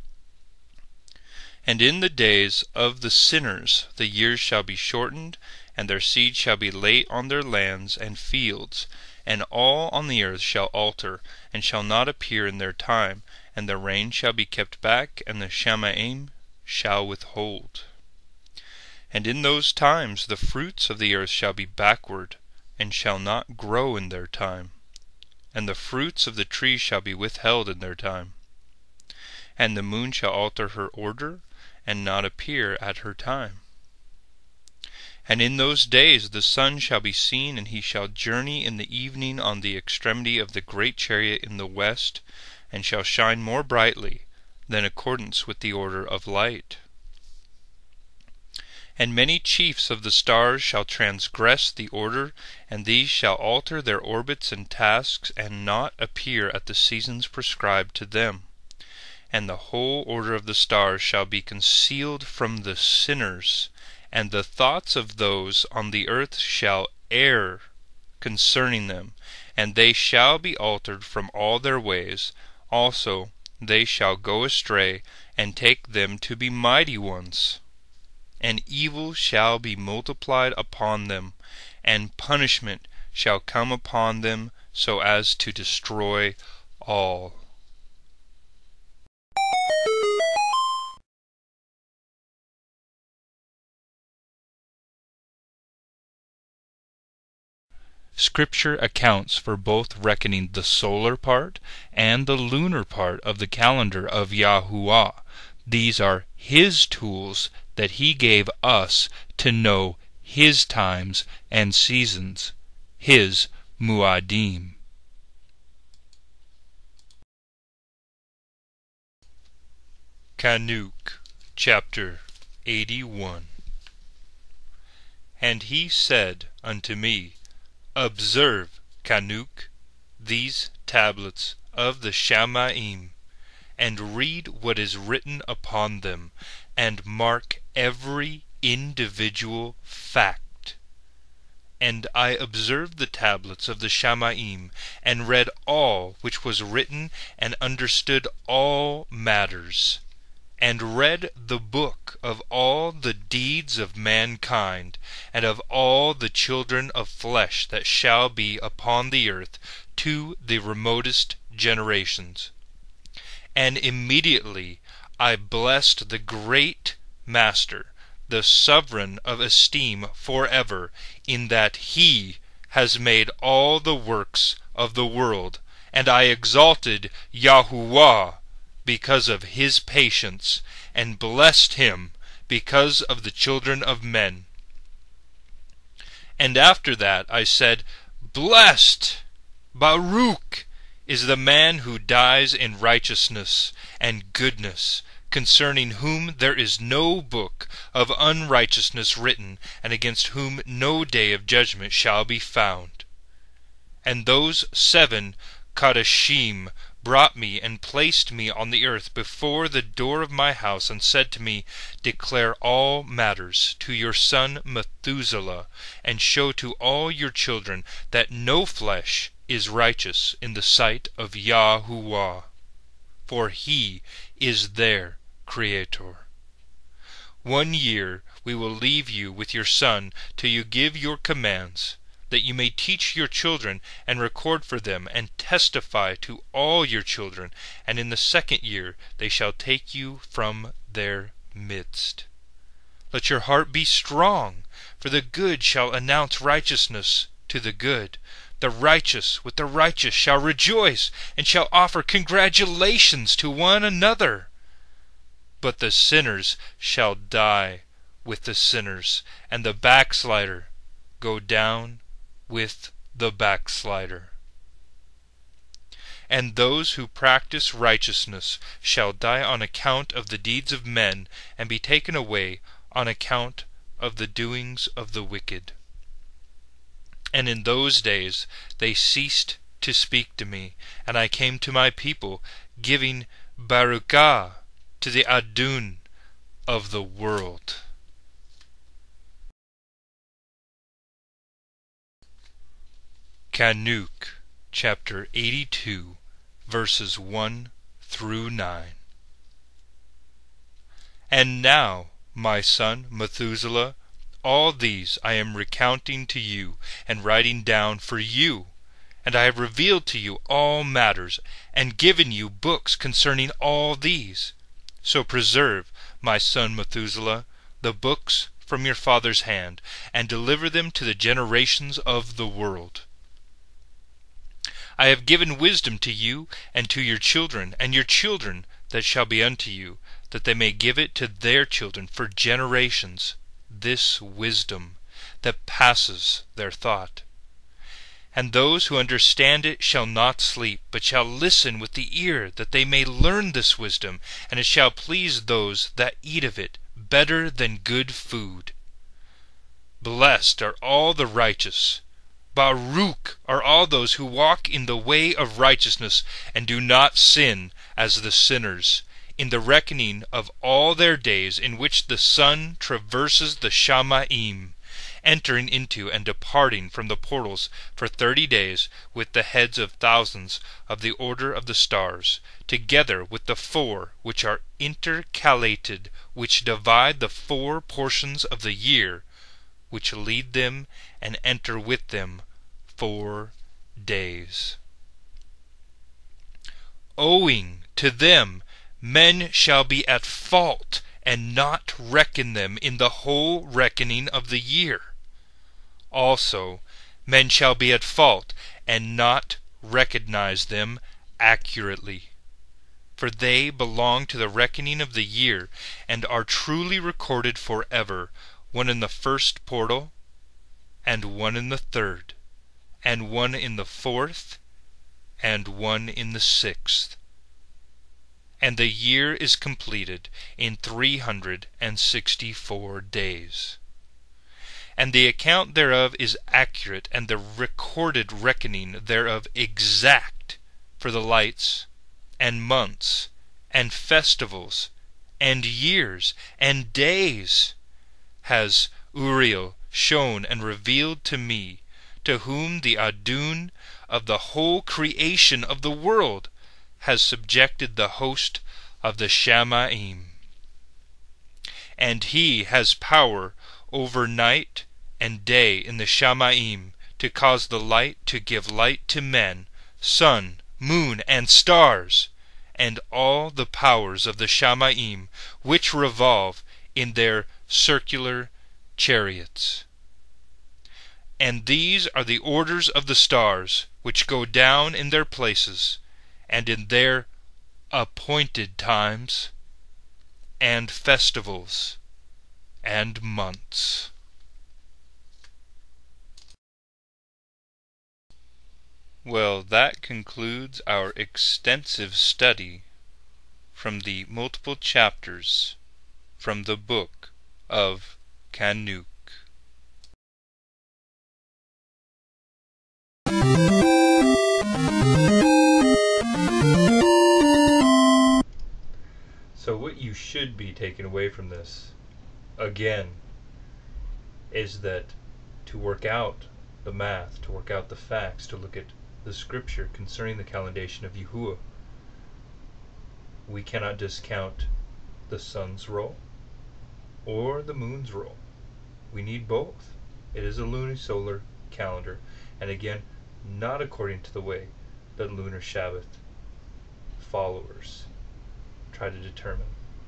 And in the days of the sinners the years shall be shortened, and their seed shall be late on their lands and fields, and all on the earth shall alter, and shall not appear in their time, and the rain shall be kept back, and the Shamaim shall withhold. And in those times the fruits of the earth shall be backward, and shall not grow in their time, and the fruits of the trees shall be withheld in their time. And the moon shall alter her order, and not appear at her time. And in those days the sun shall be seen, and he shall journey in the evening on the extremity of the great chariot in the west, and shall shine more brightly than accordance with the order of light. And many chiefs of the stars shall transgress the order, and these shall alter their orbits and tasks, and not appear at the seasons prescribed to them. And the whole order of the stars shall be concealed from the sinners, and the thoughts of those on the earth shall err concerning them, and they shall be altered from all their ways. Also they shall go astray, and take them to be mighty ones. And evil shall be multiplied upon them, and punishment shall come upon them, so as to destroy all. Scripture accounts for both reckoning the solar part and the lunar part of the calendar of Yahuwah. These are His tools that He gave us to know His times and seasons, His Muadim. Canuk, chapter eighty-one. And he said unto me, Observe, Canuk, these tablets of the Shamaim, and read what is written upon them, and mark every individual fact. And I observed the tablets of the Shamaim, and read all which was written, and understood all matters, and read the book of all the deeds of mankind, and of all the children of flesh that shall be upon the earth, to the remotest generations. And immediately I blessed the great Master, the sovereign of esteem forever, in that He has made all the works of the world, and I exalted Yahuwah because of His patience, and blessed Him because of the children of men. And after that I said, Blessed, Baruch, is the man who dies in righteousness and goodness, concerning whom there is no book of unrighteousness written, and against whom no day of judgment shall be found. And those seven Kadashim brought me and placed me on the earth before the door of my house, and said to me, Declare all matters to your son Methuselah, and show to all your children that no flesh is righteous in the sight of Yahuwah, for He is their Creator. One year we will leave you with your son till you give your commands, that you may teach your children and record for them and testify to all your children, and in the second year they shall take you from their midst. Let your heart be strong, for the good shall announce righteousness to the good. The righteous with the righteous shall rejoice, and shall offer congratulations to one another. But the sinners shall die with the sinners, and the backslider go down with the backslider. And those who practice righteousness shall die on account of the deeds of men, and be taken away on account of the doings of the wicked. And in those days they ceased to speak to me, and I came to my people, giving Baruchah to the Adon of the world. Kanuk, chapter eighty-two, verses one through nine. And now, my son Methuselah, all these I am recounting to you, and writing down for you. And I have revealed to you all matters, and given you books concerning all these. So preserve, my son Methuselah, the books from your father's hand, and deliver them to the generations of the world. I have given wisdom to you, and to your children, and your children that shall be unto you, that they may give it to their children for generations, this wisdom that passes their thought. And those who understand it shall not sleep, but shall listen with the ear, that they may learn this wisdom, and it shall please those that eat of it better than good food. Blessed are all the righteous. Baruch are all those who walk in the way of righteousness, and do not sin as the sinners, in the reckoning of all their days in which the sun traverses the Shamaim, entering into and departing from the portals for thirty days with the heads of thousands of the order of the stars, together with the four which are intercalated, which divide the four portions of the year, which lead them and enter with them four days. Owing to them men shall be at fault, and not reckon them in the whole reckoning of the year. Also men shall be at fault, and not recognize them accurately. For they belong to the reckoning of the year, and are truly recorded forever, one in the first portal, and one in the third, and one in the fourth, and one in the sixth. And the year is completed in three hundred and sixty-four days. And the account thereof is accurate, and the recorded reckoning thereof exact, for the lights, and months, and festivals, and years, and days, has Uriel shown and revealed to me, to whom the Adon of the whole creation of the world has subjected the host of the Shamaim. And he has power over night and day in the Shamaim, to cause the light to give light to men, sun, moon, and stars, and all the powers of the Shamaim, which revolve in their circular chariots. And these are the orders of the stars, which go down in their places, and in their appointed times, and festivals, and months. Well, that concludes our extensive study from the multiple chapters from the book of Kanuk. So what you should be taking away from this, again, is that to work out the math, to work out the facts, to look at the scripture concerning the calendation of Yahuwah, we cannot discount the sun's role or the moon's role. We need both. It is a lunisolar calendar, and again, not according to the way that lunar Sabbath followers try to determine.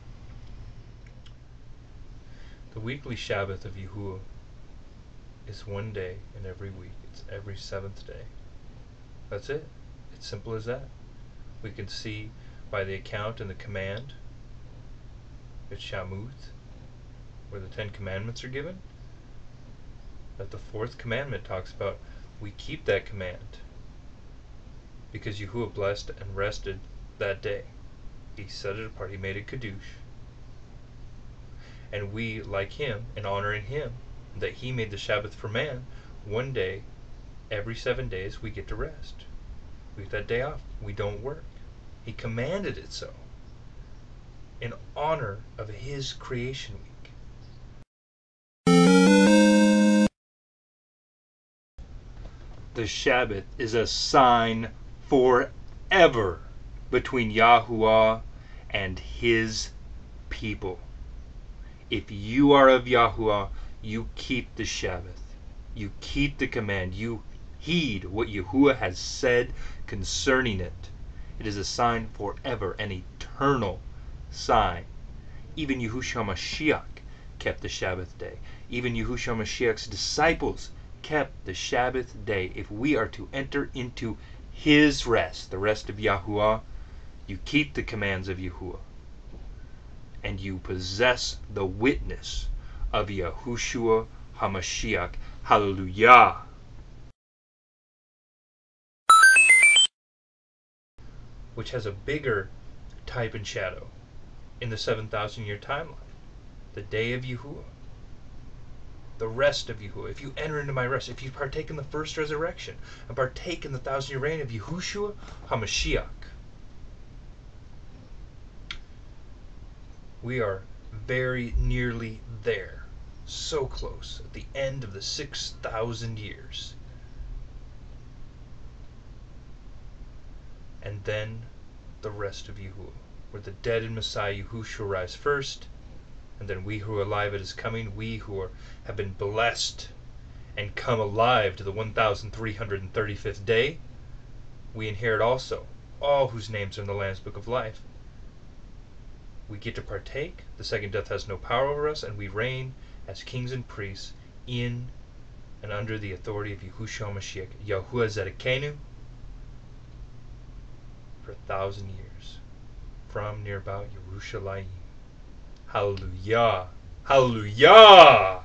The weekly Sabbath of Yahuwah is one day in every week. It's every seventh day. That's it. It's simple as that. We can see by the account and the command at Shamuth, where the Ten Commandments are given, that the fourth commandment talks about we keep that command because Yahuwah blessed and rested that day. He set it apart. He made it Kadush. And we, like him, in honoring him, that he made the Sabbath for man, one day every seven days we get to rest. We get that day off. We don't work. He commanded it so, in honor of his creation week. The Shabbat is a sign forever between Yahuwah and his people. If you are of Yahuwah, you keep the Shabbat. You keep the command. You heed what Yahuwah has said concerning it. It is a sign forever, an eternal sign. Even Yahushua Mashiach kept the Shabbat day. Even Yahushua Mashiach's disciples kept the Shabbat day. If we are to enter into his rest, the rest of Yahuwah, you keep the commands of Yahuwah, and you possess the witness of Yahushua HaMashiach. Hallelujah! Which has a bigger type and shadow in the seven thousand year timeline. The day of Yahuwah. The rest of Yahuwah. If you enter into my rest, if you partake in the first resurrection, and partake in the thousand year reign of Yahushua HaMashiach, we are very nearly there. So close. At the end of the six thousand years. And then the rest of Yahuwah, where the dead in Messiah Yahushua rise first, and then we who are alive at his coming, we who are, have been blessed and come alive to the one thousand three hundred thirty-fifth day, we inherit also all whose names are in the Lamb's Book of Life. We get to partake, the second death has no power over us, and we reign as kings and priests in and under the authority of Yahushua Mashiach, Yahuwah Zedekenu, for a thousand years, from near about Yerushalayim. Hallelujah! Hallelujah!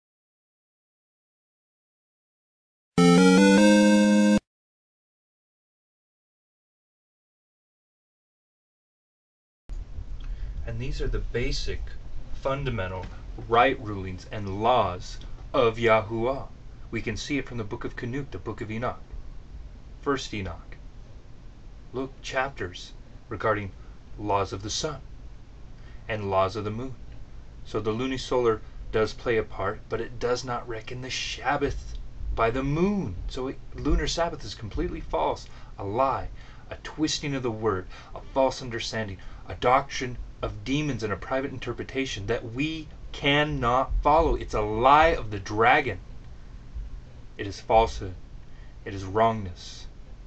And these are the basic, fundamental, right rulings and laws of Yahuwah. We can see it from the book of Canute, the book of Enoch. First Enoch. Look, chapters regarding laws of the sun and laws of the moon. So the lunisolar does play a part, but it does not reckon the Sabbath by the moon. So it, lunar Sabbath is completely false, a lie, a twisting of the word, a false understanding, a doctrine of demons and a private interpretation that we cannot follow. It's a lie of the dragon. It is falsehood. It is wrongness.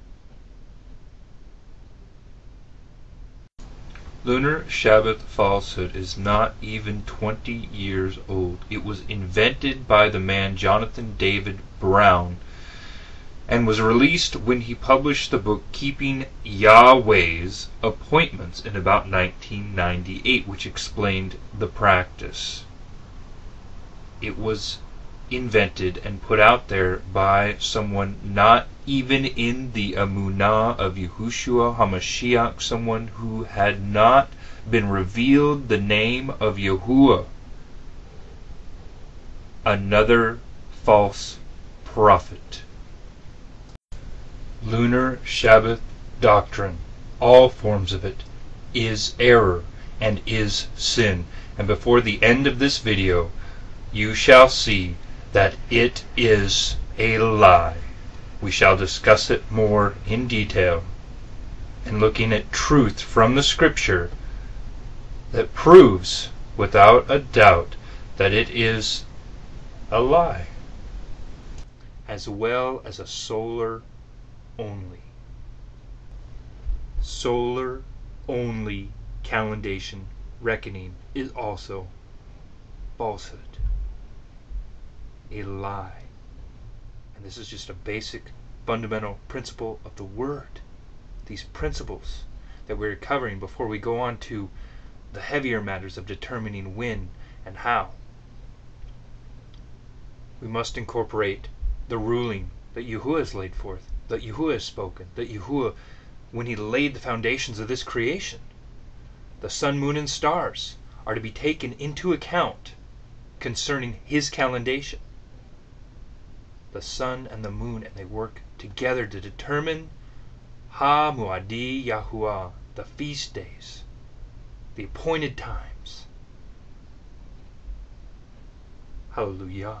Lunar Shabbat falsehood is not even twenty years old. It was invented by the man Jonathan David Brown and was released when he published the book Keeping Yahweh's Appointments in about nineteen ninety-eight, which explained the practice. It was invented and put out there by someone not even in the Amunah of Yahushua HaMashiach, someone who had not been revealed the name of Yahuwah. Another false prophet. Lunar Shabbat doctrine, all forms of it, is error and is sin. And before the end of this video, you shall see that it is a lie. We shall discuss it more in detail, and looking at truth from the scripture that proves without a doubt that it is a lie, as well as a solar only. Solar only calendation reckoning is also falsehood, a lie. And this is just a basic fundamental principle of the word. These principles that we're covering before we go on to the heavier matters of determining when and how. We must incorporate the ruling that Yahuwah has laid forth, that Yahuwah has spoken, that Yahuwah, when he laid the foundations of this creation, the sun, moon, and stars are to be taken into account concerning his calendation. the sun and the moon, and they work together to determine Ha Muadi Yahuwah, the feast days, the appointed times. Hallelujah.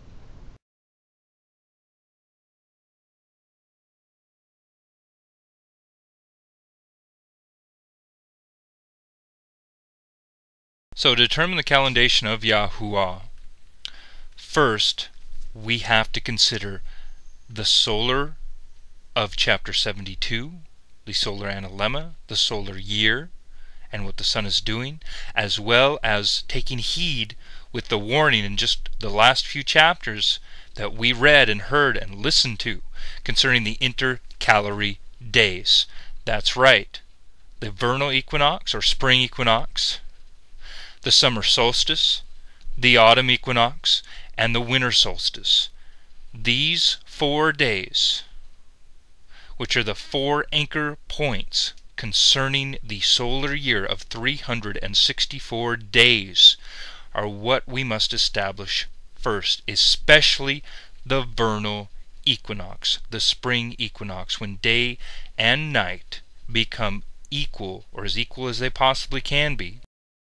So to determine the calendation of Yahuwah, first we have to consider the solar of chapter seventy-two, the solar analemma, the solar year, and what the sun is doing, as well as taking heed with the warning in just the last few chapters that we read and heard and listened to concerning the intercalary days. That's right, the vernal equinox or spring equinox, the summer solstice, the autumn equinox, and the winter solstice. These four days, which are the four anchor points concerning the solar year of three hundred sixty-four days, are what we must establish first, especially the vernal equinox, the spring equinox, when day and night become equal, or as equal as they possibly can be.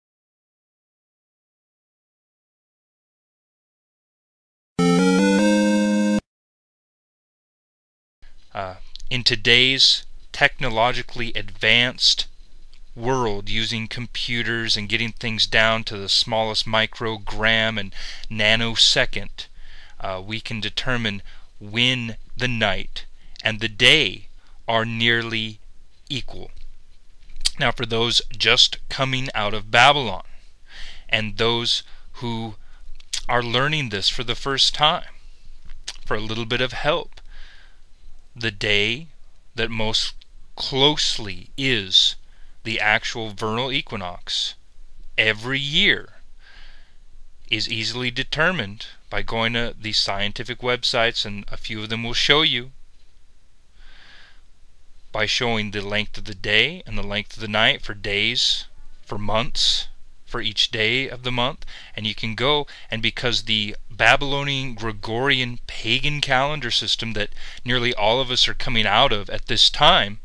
Uh, in today's technologically advanced world, using computers and getting things down to the smallest microgram and nanosecond, uh, we can determine when the night and the day are nearly equal. Now, for those just coming out of Babylon and those who are learning this for the first time, for a little bit of help, the day that most closely is the actual vernal equinox every year is easily determined by going to these scientific websites, and a few of them will show you, by showing the length of the day and the length of the night for days, for months, for each day of the month. And you can go, and because the Babylonian Gregorian pagan calendar system that nearly all of us are coming out of at this time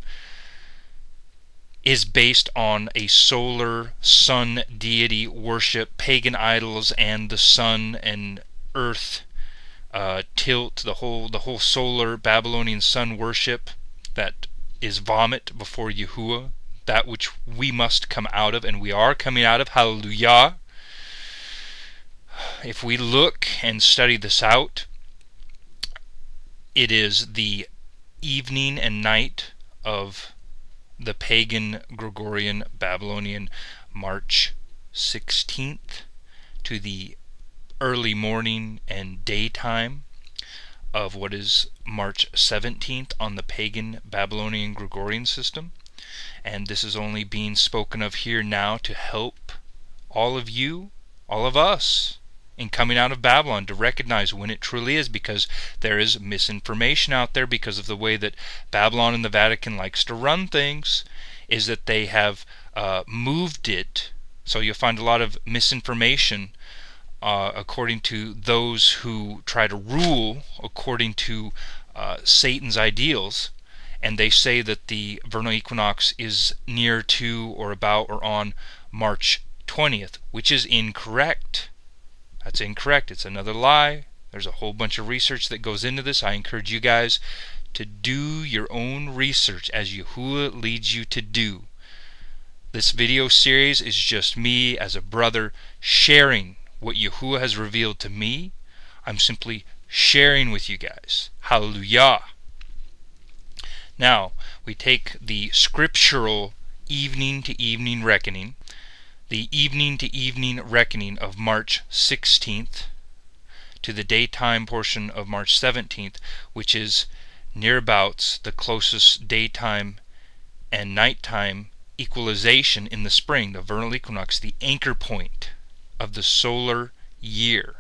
is based on a solar sun deity worship, pagan idols, and the sun and earth uh, tilt, the whole the whole solar Babylonian sun worship that is vomit before Yahuwah, that which we must come out of, and we are coming out of. Hallelujah. If we look and study this out, it is the evening and night of the pagan Gregorian Babylonian March sixteenth to the early morning and daytime of what is March seventeenth on the pagan Babylonian Gregorian system. And this is only being spoken of here now to help all of you, all of us, in coming out of Babylon, to recognize when it truly is, because there is misinformation out there because of the way that Babylon and the Vatican likes to run things, is that they have uh, moved it. So you'll find a lot of misinformation uh, according to those who try to rule according to uh, Satan's ideals. And they say that the vernal equinox is near to or about or on March twentieth, which is incorrect. That's incorrect. It's another lie. There's a whole bunch of research that goes into this. I encourage you guys to do your own research as Yahuwah leads you to do. This video series is just me as a brother sharing what Yahuwah has revealed to me. I'm simply sharing with you guys. Hallelujah. Now, we take the scriptural evening to evening reckoning, the evening to evening reckoning of March sixteenth to the daytime portion of March seventeenth, which is nearabouts the closest daytime and nighttime equalization in the spring, the vernal equinox, the anchor point of the solar year,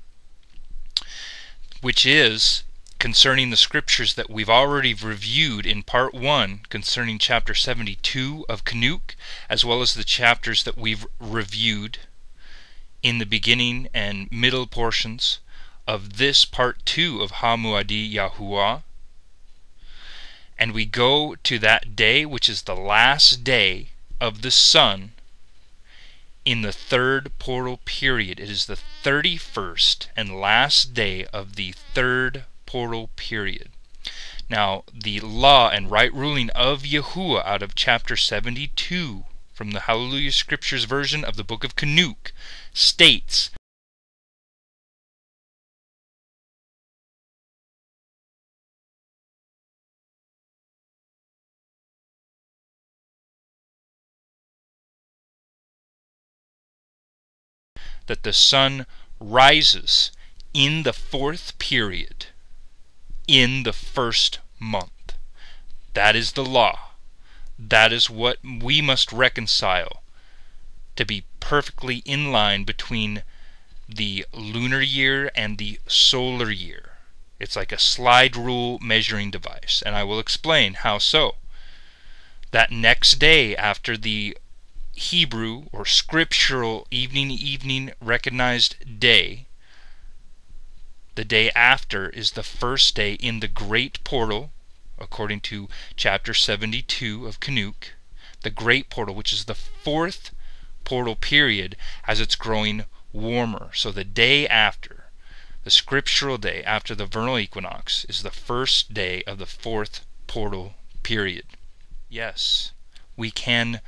which is concerning the scriptures that we've already reviewed in part one concerning chapter seventy-two of Canuck, as well as the chapters that we've reviewed in the beginning and middle portions of this part two of Ha-Muadi Yahuwah, and we go to that day, which is the last day of the sun in the third portal period. It is the thirty-first and last day of the third portal period. Now, the law and right ruling of Yahuwah out of chapter seventy-two from the Hallelujah Scriptures version of the book of Canuck states that the sun rises in the fourth period in the first month. That is the law. That is what we must reconcile to be perfectly in line between the lunar year and the solar year. It's like a slide rule measuring device, and I will explain how so. That next day after the Hebrew or scriptural evening evening recognized day, the day after is the first day in the great portal, according to chapter seventy-two of Canuck, the great portal, which is the fourth portal period as it's growing warmer. So the day after, the scriptural day after the vernal equinox, is the first day of the fourth portal period. Yes, we can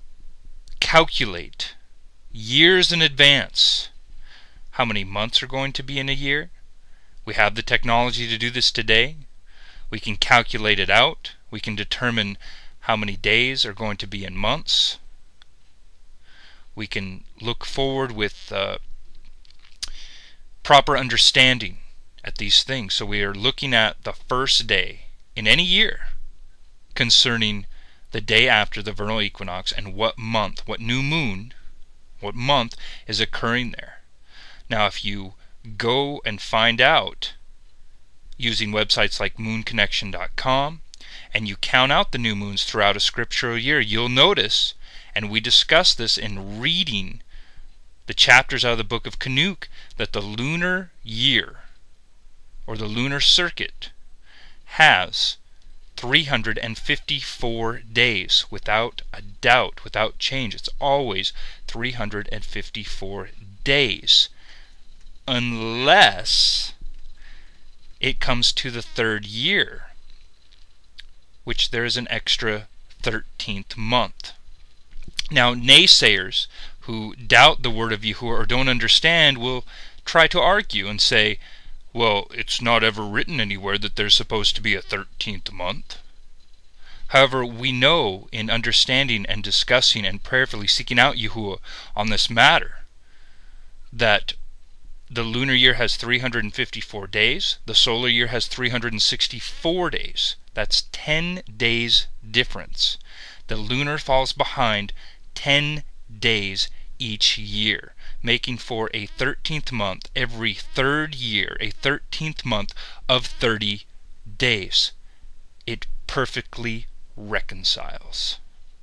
calculate years in advance how many months are going to be in a year. We have the technology to do this today. We can calculate it out. We can determine how many days are going to be in months. We can look forward with uh, proper understanding at these things. So we are looking at the first day in any year concerning the day after the vernal equinox and what month, what new moon, what month is occurring there. Now, if you go and find out using websites like moon connection dot com and you count out the new moons throughout a scriptural year, you'll notice, and we discuss this in reading the chapters out of the book of Canuck, that the lunar year or the lunar circuit has three hundred fifty-four days, without a doubt, without change. It's always three hundred fifty-four days, unless it comes to the third year, which there is an extra thirteenth month. Now, naysayers who doubt the word of Yahuwah or don't understand will try to argue and say, well, it's not ever written anywhere that there's supposed to be a thirteenth month. However, we know in understanding and discussing and prayerfully seeking out Yahuwah on this matter that the lunar year has three hundred fifty-four days, the solar year has three hundred sixty-four days. That's ten days difference. The lunar falls behind ten days each year, making for a thirteenth month every third year, a thirteenth month of thirty days. It perfectly reconciles.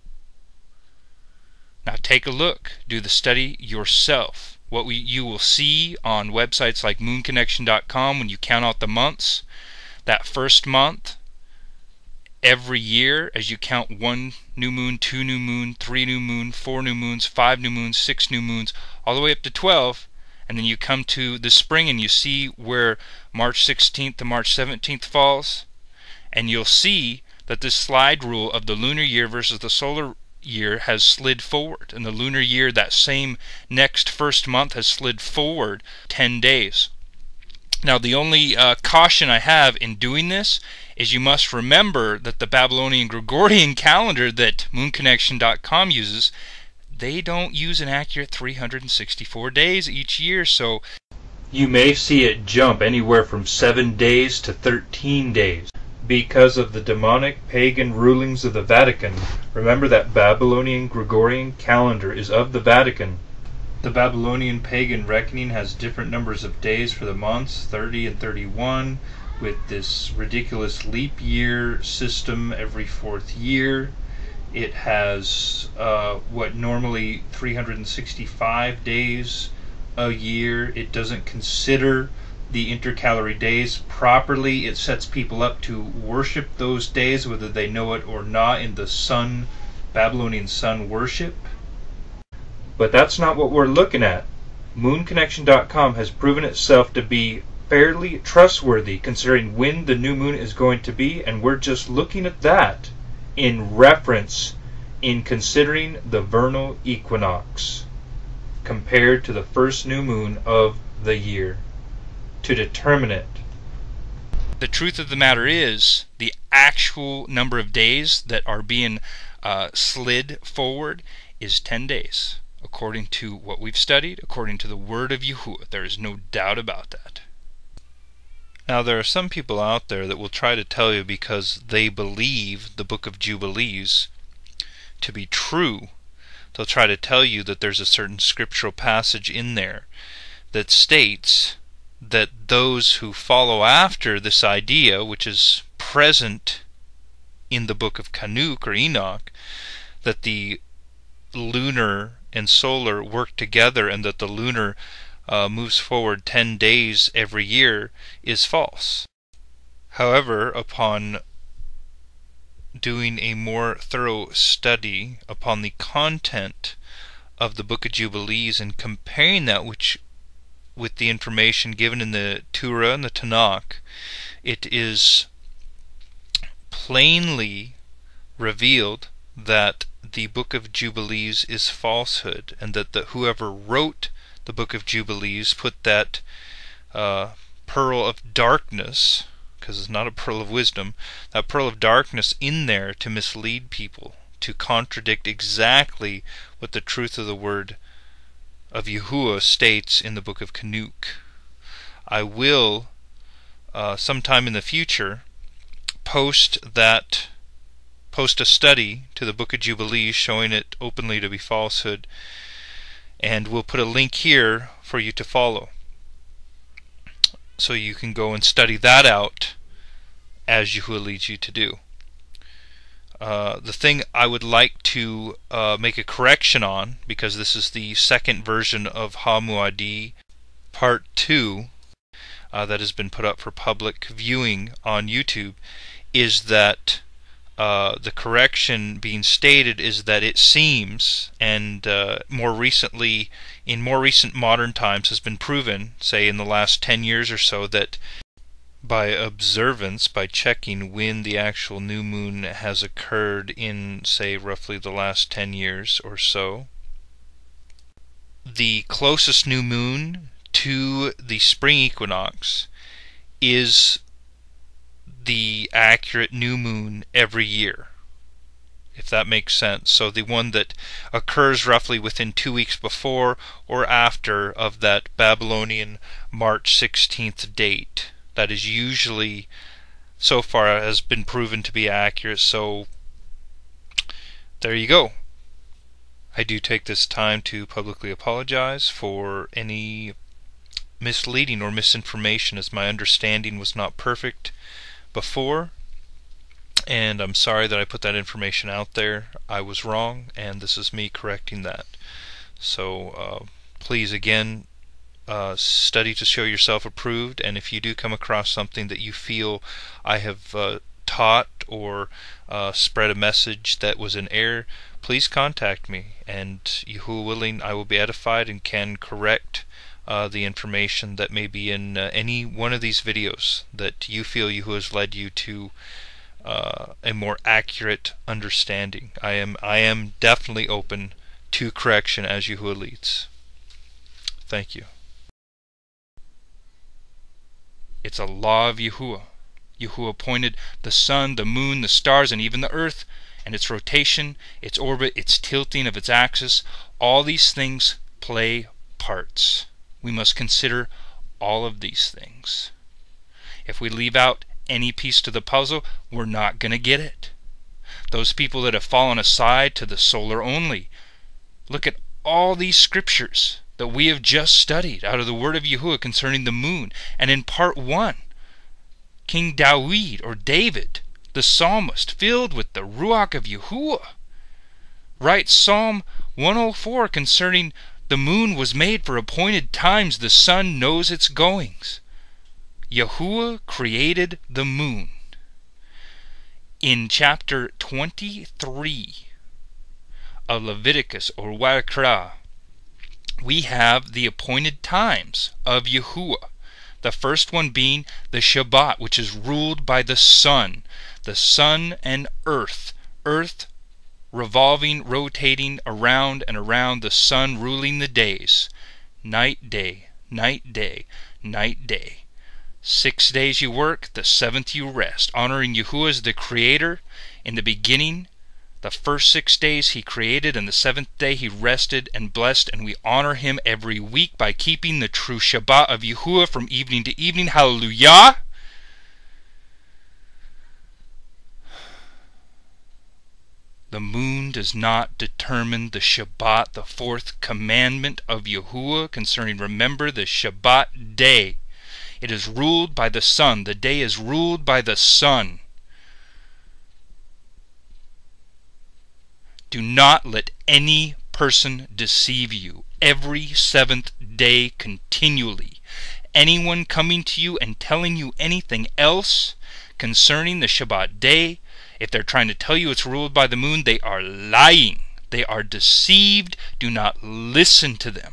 Now take a look, do the study yourself. What we, you will see on websites like moon connection dot com, when you count out the months, that first month, every year, as you count one new moon, two new moon, three new moon, four new moons, five new moons, six new moons, all the way up to twelve, and then you come to the spring and you see where March sixteenth to March seventeenth falls, and you'll see that this slide rule of the lunar year versus the solar year has slid forward, and the lunar year, that same next first month, has slid forward ten days. Now, the only uh, caution I have in doing this is you must remember that the Babylonian Gregorian calendar that moon connection dot com uses, they don't use an accurate three hundred sixty-four days each year, so you may see it jump anywhere from seven days to thirteen days. Because of the demonic pagan rulings of the Vatican. Remember that Babylonian Gregorian calendar is of the Vatican. The Babylonian pagan reckoning has different numbers of days for the months, thirty and thirty-one, with this ridiculous leap year system every fourth year. It has uh, what normally three hundred sixty-five days a year. It doesn't consider the intercalary days properly. It sets people up to worship those days, whether they know it or not, in the sun, Babylonian sun worship. But that's not what we're looking at. Moon Connection dot com has proven itself to be fairly trustworthy considering when the new moon is going to be, and we're just looking at that in reference in considering the vernal equinox compared to the first new moon of the year to determine it. The truth of the matter is, the actual number of days that are being uh, slid forward is ten days, according to what we've studied, according to the word of Yahuwah. There is no doubt about that. Now, there are some people out there that will try to tell you, because they believe the Book of Jubilees to be true, they'll try to tell you that there's a certain scriptural passage in there that states that those who follow after this idea, which is present in the book of Kanuk or Enoch, that the lunar and solar work together and that the lunar uh, moves forward ten days every year, is false. However, upon doing a more thorough study upon the content of the Book of Jubilees and comparing that which with the information given in the Torah and the Tanakh, it is plainly revealed that the Book of Jubilees is falsehood, and that the, whoever wrote the Book of Jubilees put that uh, pearl of darkness, because it's not a pearl of wisdom, that pearl of darkness in there to mislead people, to contradict exactly what the truth of the word of Yahuwah states in the book of Kanuk. I will, uh, sometime in the future, post that, post a study to the Book of Jubilees showing it openly to be falsehood, and we'll put a link here for you to follow, so you can go and study that out as Yahuwah leads you to do. Uh, the thing I would like to uh, make a correction on, because this is the second version of Ha-Muad'Di Part two uh, that has been put up for public viewing on YouTube, is that uh, the correction being stated is that it seems, and uh, more recently, in more recent modern times, has been proven, say in the last ten years or so, that by observance, by checking when the actual new moon has occurred in, say, roughly the last ten years or so, the closest new moon to the spring equinox is the accurate new moon every year, if that makes sense. So the one that occurs roughly within two weeks before or after of that Babylonian March sixteenth date. That is usually, so far, has been proven to be accurate. So there you go. I do take this time to publicly apologize for any misleading or misinformation, as my understanding was not perfect before, and I'm sorry that I put that information out there. I was wrong, and this is me correcting that. So uh, please, again, Uh, study to show yourself approved, and if you do come across something that you feel I have uh, taught or uh, spread a message that was in error, please contact me, and Yahuwah willing, I will be edified and can correct uh, the information that may be in uh, any one of these videos that you feel Yahuwah has led you to uh, a more accurate understanding. I am I am definitely open to correction as Yahuwah leads. Thank you. It's a law of Yahuwah. Yahuwah appointed the sun, the moon, the stars, and even the earth, and its rotation, its orbit, its tilting of its axis. All these things play parts. We must consider all of these things. If we leave out any piece to the puzzle, we're not going to get it. Those people that have fallen aside to the solar only, look at all these scriptures that we have just studied out of the word of Yahuwah concerning the moon. And in part one, King Dawid, or David, the psalmist, filled with the Ruach of Yahuwah, writes Psalm one oh four concerning the moon was made for appointed times, the sun knows its goings. Yahuwah created the moon. In chapter twenty-three of Leviticus, or Vayikra, we have the appointed times of Yahuwah. The first one being the Shabbat, which is ruled by the sun. The sun and earth. Earth revolving, rotating around and around the sun, ruling the days. Night, day, night, day, night, day. Six days you work, the seventh you rest. Honoring Yahuwah as the creator. In the beginning, the first six days he created, and the seventh day he rested and blessed, and we honor him every week by keeping the true Shabbat of Yahuwah from evening to evening. Hallelujah! The moon does not determine the Shabbat, the fourth commandment of Yahuwah concerning, remember, the Shabbat day. It is ruled by the sun. The day is ruled by the sun. Do not let any person deceive you. Every seventh day continually. Anyone coming to you and telling you anything else concerning the Shabbat day, if they're trying to tell you it's ruled by the moon, they are lying. They are deceived. Do not listen to them.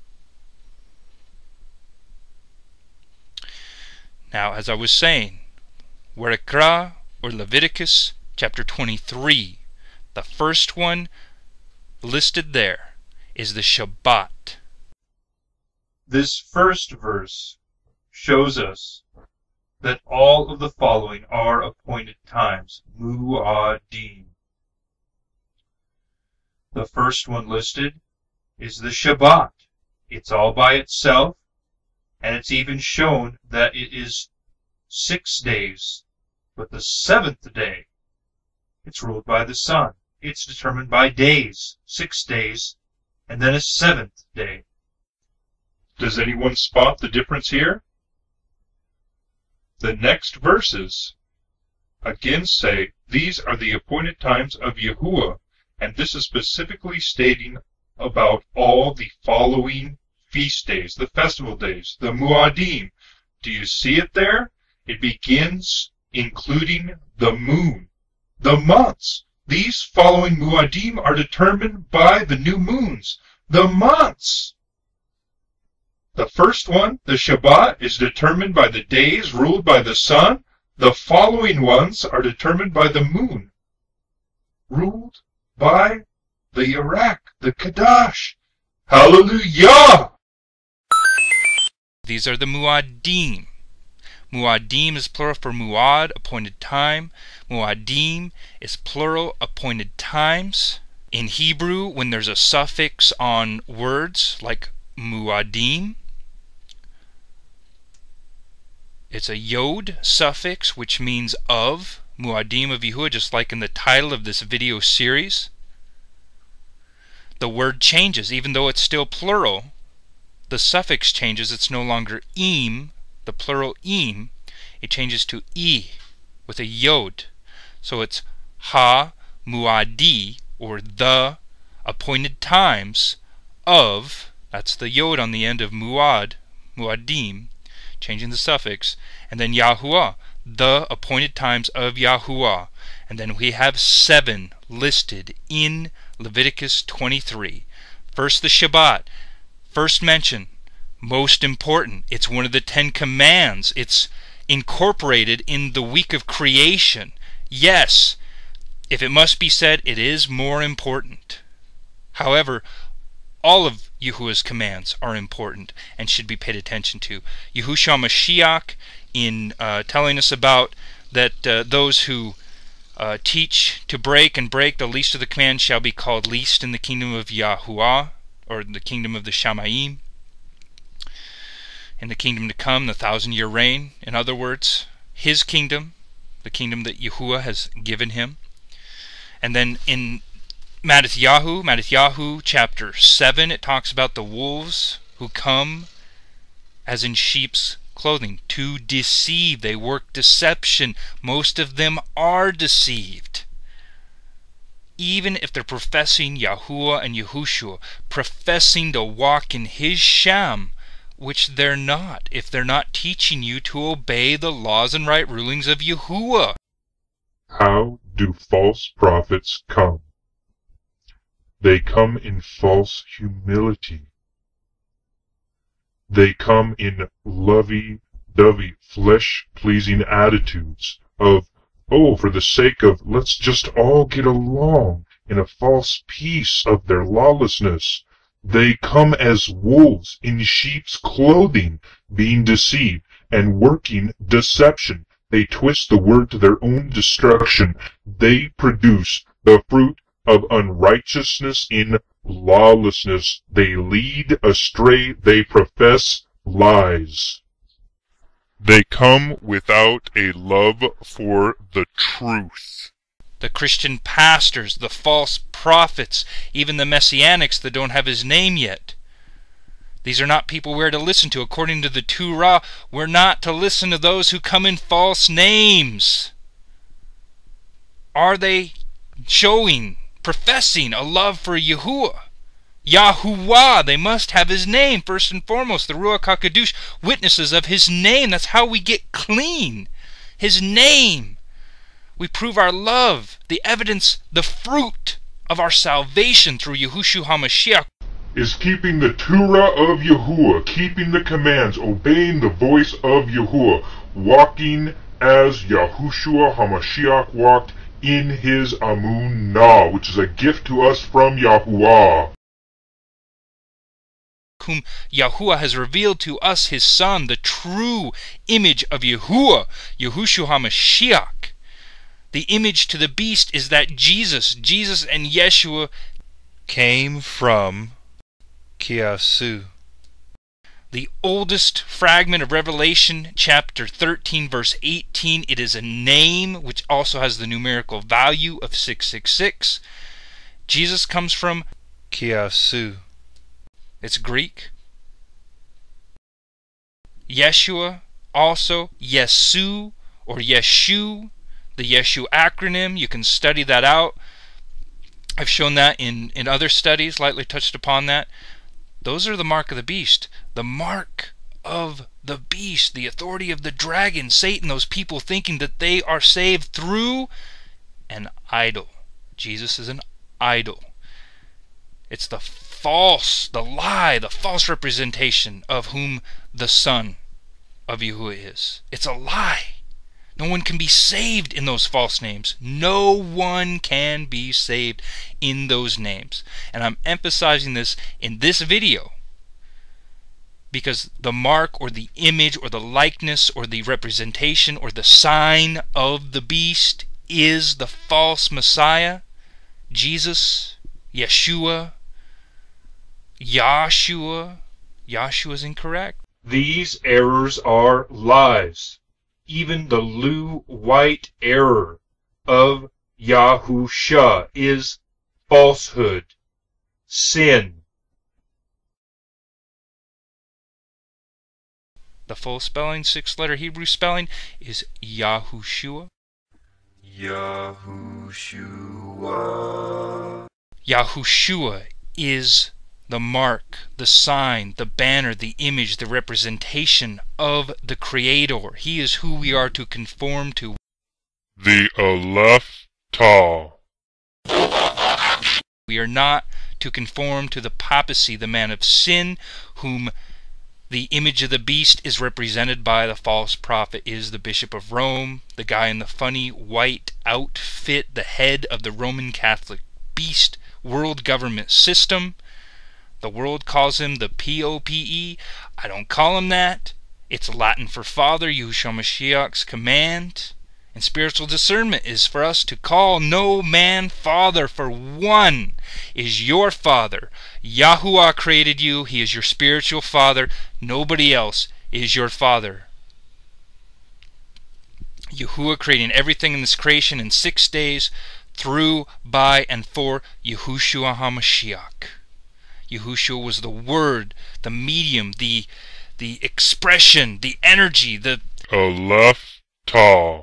Now, as I was saying, Vayikra, or Leviticus, chapter twenty-three, the first one listed there is the Shabbat. This first verse shows us that all of the following are appointed times, mu'adim. The first one listed is the Shabbat. It's all by itself, and it's even shown that it is six days, but the seventh day, it's ruled by the sun. It's determined by days, six days, and then a seventh day. Does anyone spot the difference here? The next verses again say, these are the appointed times of Yahuwah, and this is specifically stating about all the following feast days, the festival days, the Mu'adim. Do you see it there? It begins including the moon, the months. These following Mu'adim are determined by the new moons, the months. The first one, the Shabbat, is determined by the days ruled by the sun. The following ones are determined by the moon, ruled by the Yerach, the Kadash. Hallelujah! These are the Mu'adim. Mu'adim is plural for Mu'ad, appointed time. Mu'adim is plural, appointed times. In Hebrew, when there's a suffix on words like Mu'adim, it's a yod suffix, which means of, Mu'adim of Yahuwah, just like in the title of this video series. The word changes, even though it's still plural. The suffix changes. It's no longer im, the plural im. It changes to e with a yod. So it's ha muadi, or the appointed times of, that's the yod on the end of muad, muadim, changing the suffix, and then Yahuwah, the appointed times of Yahuwah. And then we have seven listed in Leviticus twenty-three. First, the Shabbat. First mention, most important. It's one of the Ten Commands. It's incorporated in the week of creation. Yes, if it must be said, it is more important. However, all of Yahuwah's commands are important and should be paid attention to. Yahushua Mashiach, in uh, telling us about that uh, those who uh, teach to break and break the least of the commands shall be called least in the kingdom of Yahuwah, or the kingdom of the Shamayim, in the kingdom to come, the thousand-year reign. In other words, his kingdom, the kingdom that Yahuwah has given him. And then in Matithyahu, Matithyahu chapter seven, it talks about the wolves who come as in sheep's clothing to deceive. They work deception. Most of them are deceived. Even if they're professing Yahuwah and Yahushua, professing to walk in his Sham, which they're not, if they're not teaching you to obey the laws and right rulings of Yahuwah. How do false prophets come? They come in false humility. They come in lovey-dovey, flesh-pleasing attitudes of, oh, for the sake of, let's just all get along, in a false peace of their lawlessness. They come as wolves in sheep's clothing, being deceived and working deception. They twist the word to their own destruction. They produce the fruit of unrighteousness in lawlessness. They lead astray. They profess lies. They come without a love for the truth. The Christian pastors, the false prophets, even the Messianics that don't have his name yet. These are not people we're to listen to. According to the Torah, we're not to listen to those who come in false names. Are they showing, professing a love for Yahuwah? Yahuwah, they must have his name first and foremost. The Ruach HaKadosh, witnesses of his name. That's how we get clean. His name. We prove our love, the evidence, the fruit of our salvation through Yahushua HaMashiach. Is keeping the Torah of Yahuwah, keeping the commands, obeying the voice of Yahuwah, walking as Yahushua HaMashiach walked in his Amunah, which is a gift to us from Yahuwah. Whom Yahuwah has revealed to us his Son, the true image of Yahuwah, Yahushua HaMashiach. The image to the beast is that Jesus, Jesus and Yeshua came from Kiasu. The oldest fragment of Revelation, chapter thirteen, verse eighteen, it is a name which also has the numerical value of six six six. Jesus comes from Kiasu. It's Greek. Yeshua, also Yesu or Yeshu, the Yeshu acronym. You can study that out. I've shown that in, in other studies, lightly touched upon that. Those are the mark of the beast. The mark of the beast, the authority of the dragon, Satan, those people thinking that they are saved through an idol. Jesus is an idol. It's the false, the lie, the false representation of whom the Son of Yahuwah is. It's a lie. No one can be saved in those false names. No one can be saved in those names. And I'm emphasizing this in this video because the mark or the image or the likeness or the representation or the sign of the beast is the false Messiah, Jesus, Yeshua, Yahshua. Yahshua is incorrect. These errors are lies. Even the Lou White error of Yahusha is falsehood, sin. The full spelling, six-letter Hebrew spelling, is Yahushua. Yahushua. Yahushua is the mark, the sign, the banner, the image, the representation of the Creator. He is who we are to conform to. The Aleph Tah. We are not to conform to the papacy, the man of sin, whom the image of the beast is represented by. The false prophet is the Bishop of Rome, the guy in the funny white outfit, the head of the Roman Catholic beast world government system. The world calls him the P O P E. I don't call him that. It's Latin for Father, Yahushua Mashiach's command. And spiritual discernment is for us to call no man Father, for one is your Father. Yahuwah created you. He is your spiritual Father. Nobody else is your Father. Yahuwah creating everything in this creation in six days through, by, and for Yahushua HaMashiach. Yahushua was the Word, the medium, the the expression, the energy, the Aleph Tah.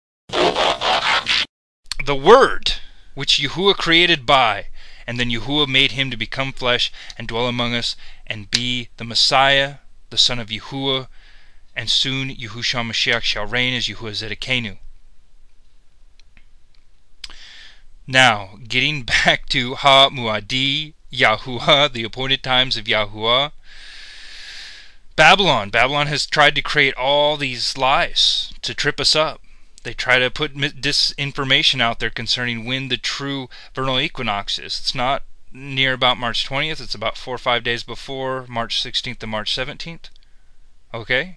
the Word, which Yahuwah created by, and then Yahuwah made him to become flesh and dwell among us and be the Messiah, the son of Yahuwah, and soon Yahushua Mashiach shall reign as Yahuwah Zedekenu. Now, getting back to Ha Muadi, Yahuwah, the appointed times of Yahuwah. Babylon. Babylon has tried to create all these lies to trip us up. They try to put disinformation out there concerning when the true vernal equinox is. It's not near about March twentieth. It's about four or five days before March sixteenth and March seventeenth. Okay?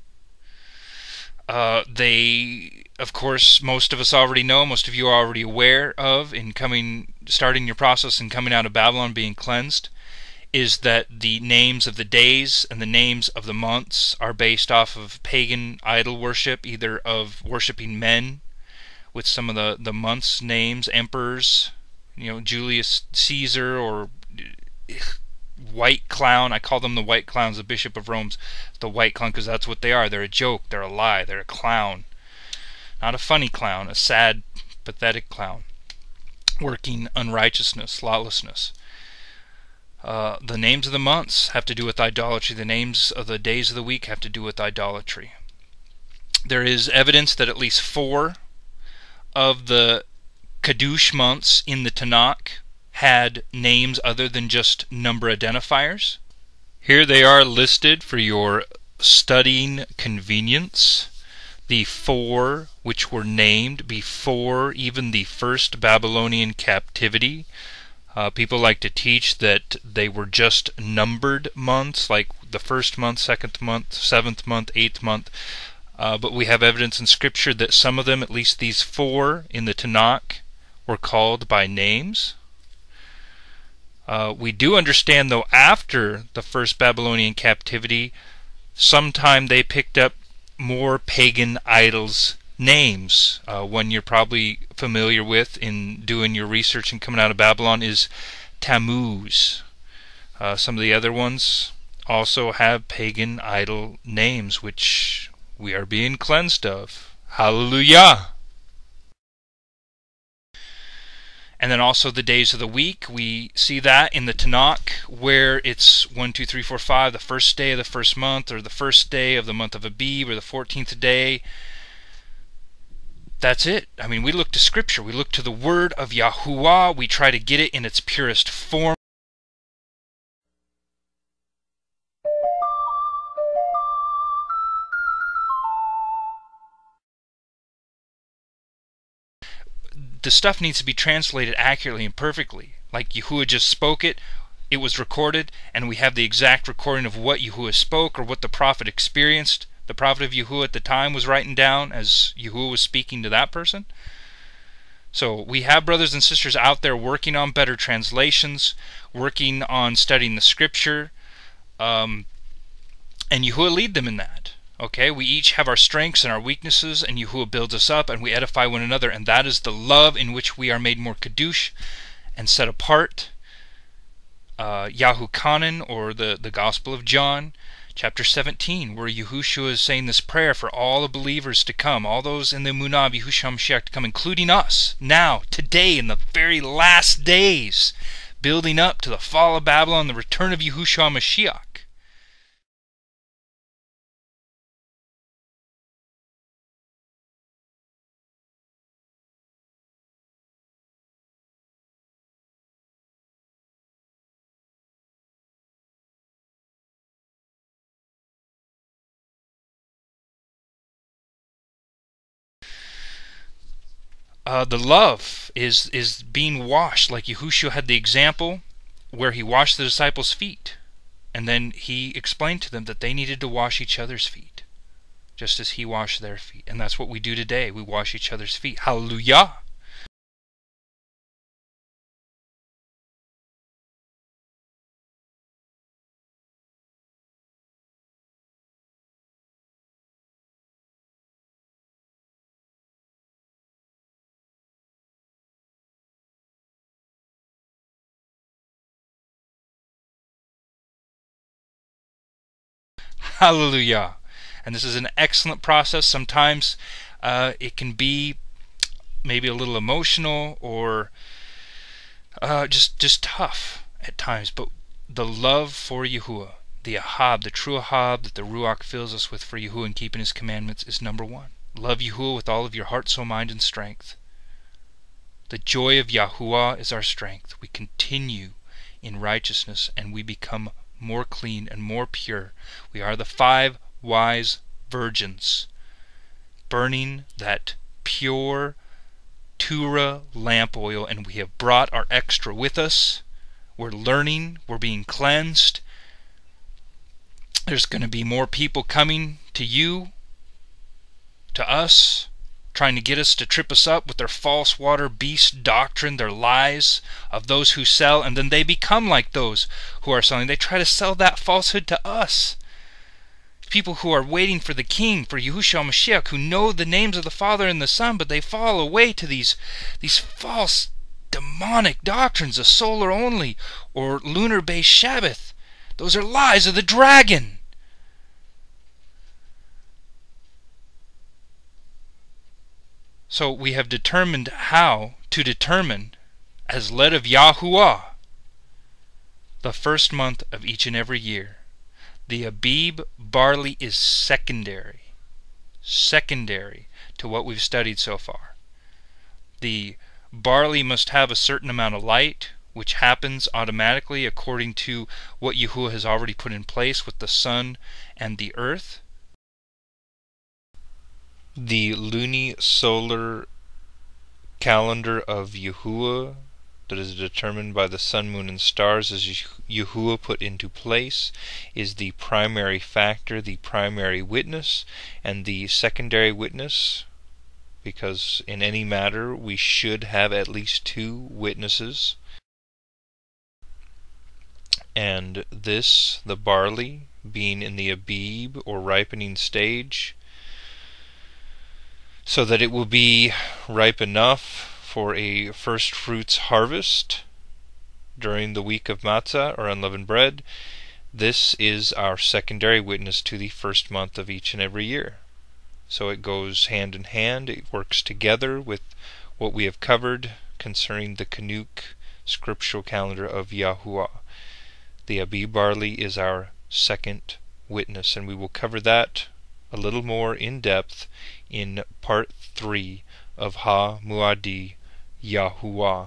Uh, they, of course, most of us already know, most of you are already aware of, in coming, starting your process and coming out of Babylon being cleansed, is that the names of the days and the names of the months are based off of pagan idol worship, either of worshiping men with some of the, the months' names, emperors, you know, Julius Caesar or White Clown. I call them the White Clowns, the Bishop of Rome's the White Clown, because that's what they are. They're a joke, they're a lie, they're a clown. Not a funny clown, a sad, pathetic clown, working unrighteousness, lawlessness. Uh, the names of the months have to do with idolatry. The names of the days of the week have to do with idolatry. There is evidence that at least four of the Kadush months in the Tanakh had names other than just number identifiers. Here they are listed for your studying convenience. The four which were named before even the first Babylonian captivity. Uh, people like to teach that they were just numbered months, like the first month, second month, seventh month, eighth month. Uh, but we have evidence in Scripture that some of them, at least these four in the Tanakh, were called by names. Uh, we do understand, though, after the first Babylonian captivity, sometime they picked up more pagan idols' names. Uh, one you're probably familiar with in doing your research and coming out of Babylon is Tammuz. Uh, some of the other ones also have pagan idol names, which we are being cleansed of. Hallelujah! And then also the days of the week, we see that in the Tanakh, where it's one, two, three, four, five, the first day of the first month, or the first day of the month of Abib, or the fourteenth day. That's it. I mean, we look to Scripture, we look to the Word of Yahuwah, we try to get it in its purest form. The stuff needs to be translated accurately and perfectly. Like Yahuwah just spoke it, it was recorded, and we have the exact recording of what Yahuwah spoke or what the prophet experienced. The prophet of Yahuwah at the time was writing down as Yahuwah was speaking to that person. So we have brothers and sisters out there working on better translations, working on studying the Scripture, um, and Yahuwah lead them in that. Okay, we each have our strengths and our weaknesses, and Yahuwah builds us up, and we edify one another, and that is the love in which we are made more kadush and set apart. Uh, Yahuchanan, or the, the Gospel of John, chapter seventeen, where Yahushua is saying this prayer for all the believers to come, all those in the Emunah of Yahushua Mashiach to come, including us, now, today, in the very last days, building up to the fall of Babylon, the return of Yahushua Mashiach. Uh, the love is is being washed, like Yahushua had the example where he washed the disciples' feet, and then he explained to them that they needed to wash each other's feet, just as he washed their feet. And that's what we do today. We wash each other's feet. Hallelujah! Hallelujah. And this is an excellent process. Sometimes uh, it can be maybe a little emotional or uh, just just tough at times, but the love for Yahuwah, the Ahab, the true Ahab that the Ruach fills us with for Yahuwah and keeping His commandments is number one. Love Yahuwah with all of your heart, soul, mind, and strength. The joy of Yahuwah is our strength. We continue in righteousness and we become more clean and more pure. We are the five wise virgins, burning that pure Turah lamp oil, and we have brought our extra with us. We're learning, we're being cleansed. There's going to be more people coming to you, to us, trying to get us to trip us up with their false water beast doctrine, their lies of those who sell, and then they become like those who are selling. They try to sell that falsehood to us. People who are waiting for the King, for Yahushua Mashiach, who know the names of the Father and the Son, but they fall away to these, these false demonic doctrines of solar only or lunar-based Shabbat. Those are lies of the dragon. So we have determined how to determine, as led of Yahuwah, the first month of each and every year. The Abib barley is secondary, secondary to what we've studied so far. The barley must have a certain amount of light, which happens automatically according to what Yahuwah has already put in place with the sun and the earth. The luni-solar calendar of Yahuwah that is determined by the sun, moon, and stars as Yahuwah put into place is the primary factor, the primary witness, and the secondary witness, because in any matter we should have at least two witnesses. And this, the barley, being in the Abib or ripening stage, so that it will be ripe enough for a first fruits harvest during the week of Matzah or unleavened bread. This is our secondary witness to the first month of each and every year. So it goes hand in hand, it works together with what we have covered concerning the Canuck scriptural calendar of Yahuwah. The Abib barley is our second witness, and we will cover that a little more in depth in part three of Ha Muadi Yahuwah.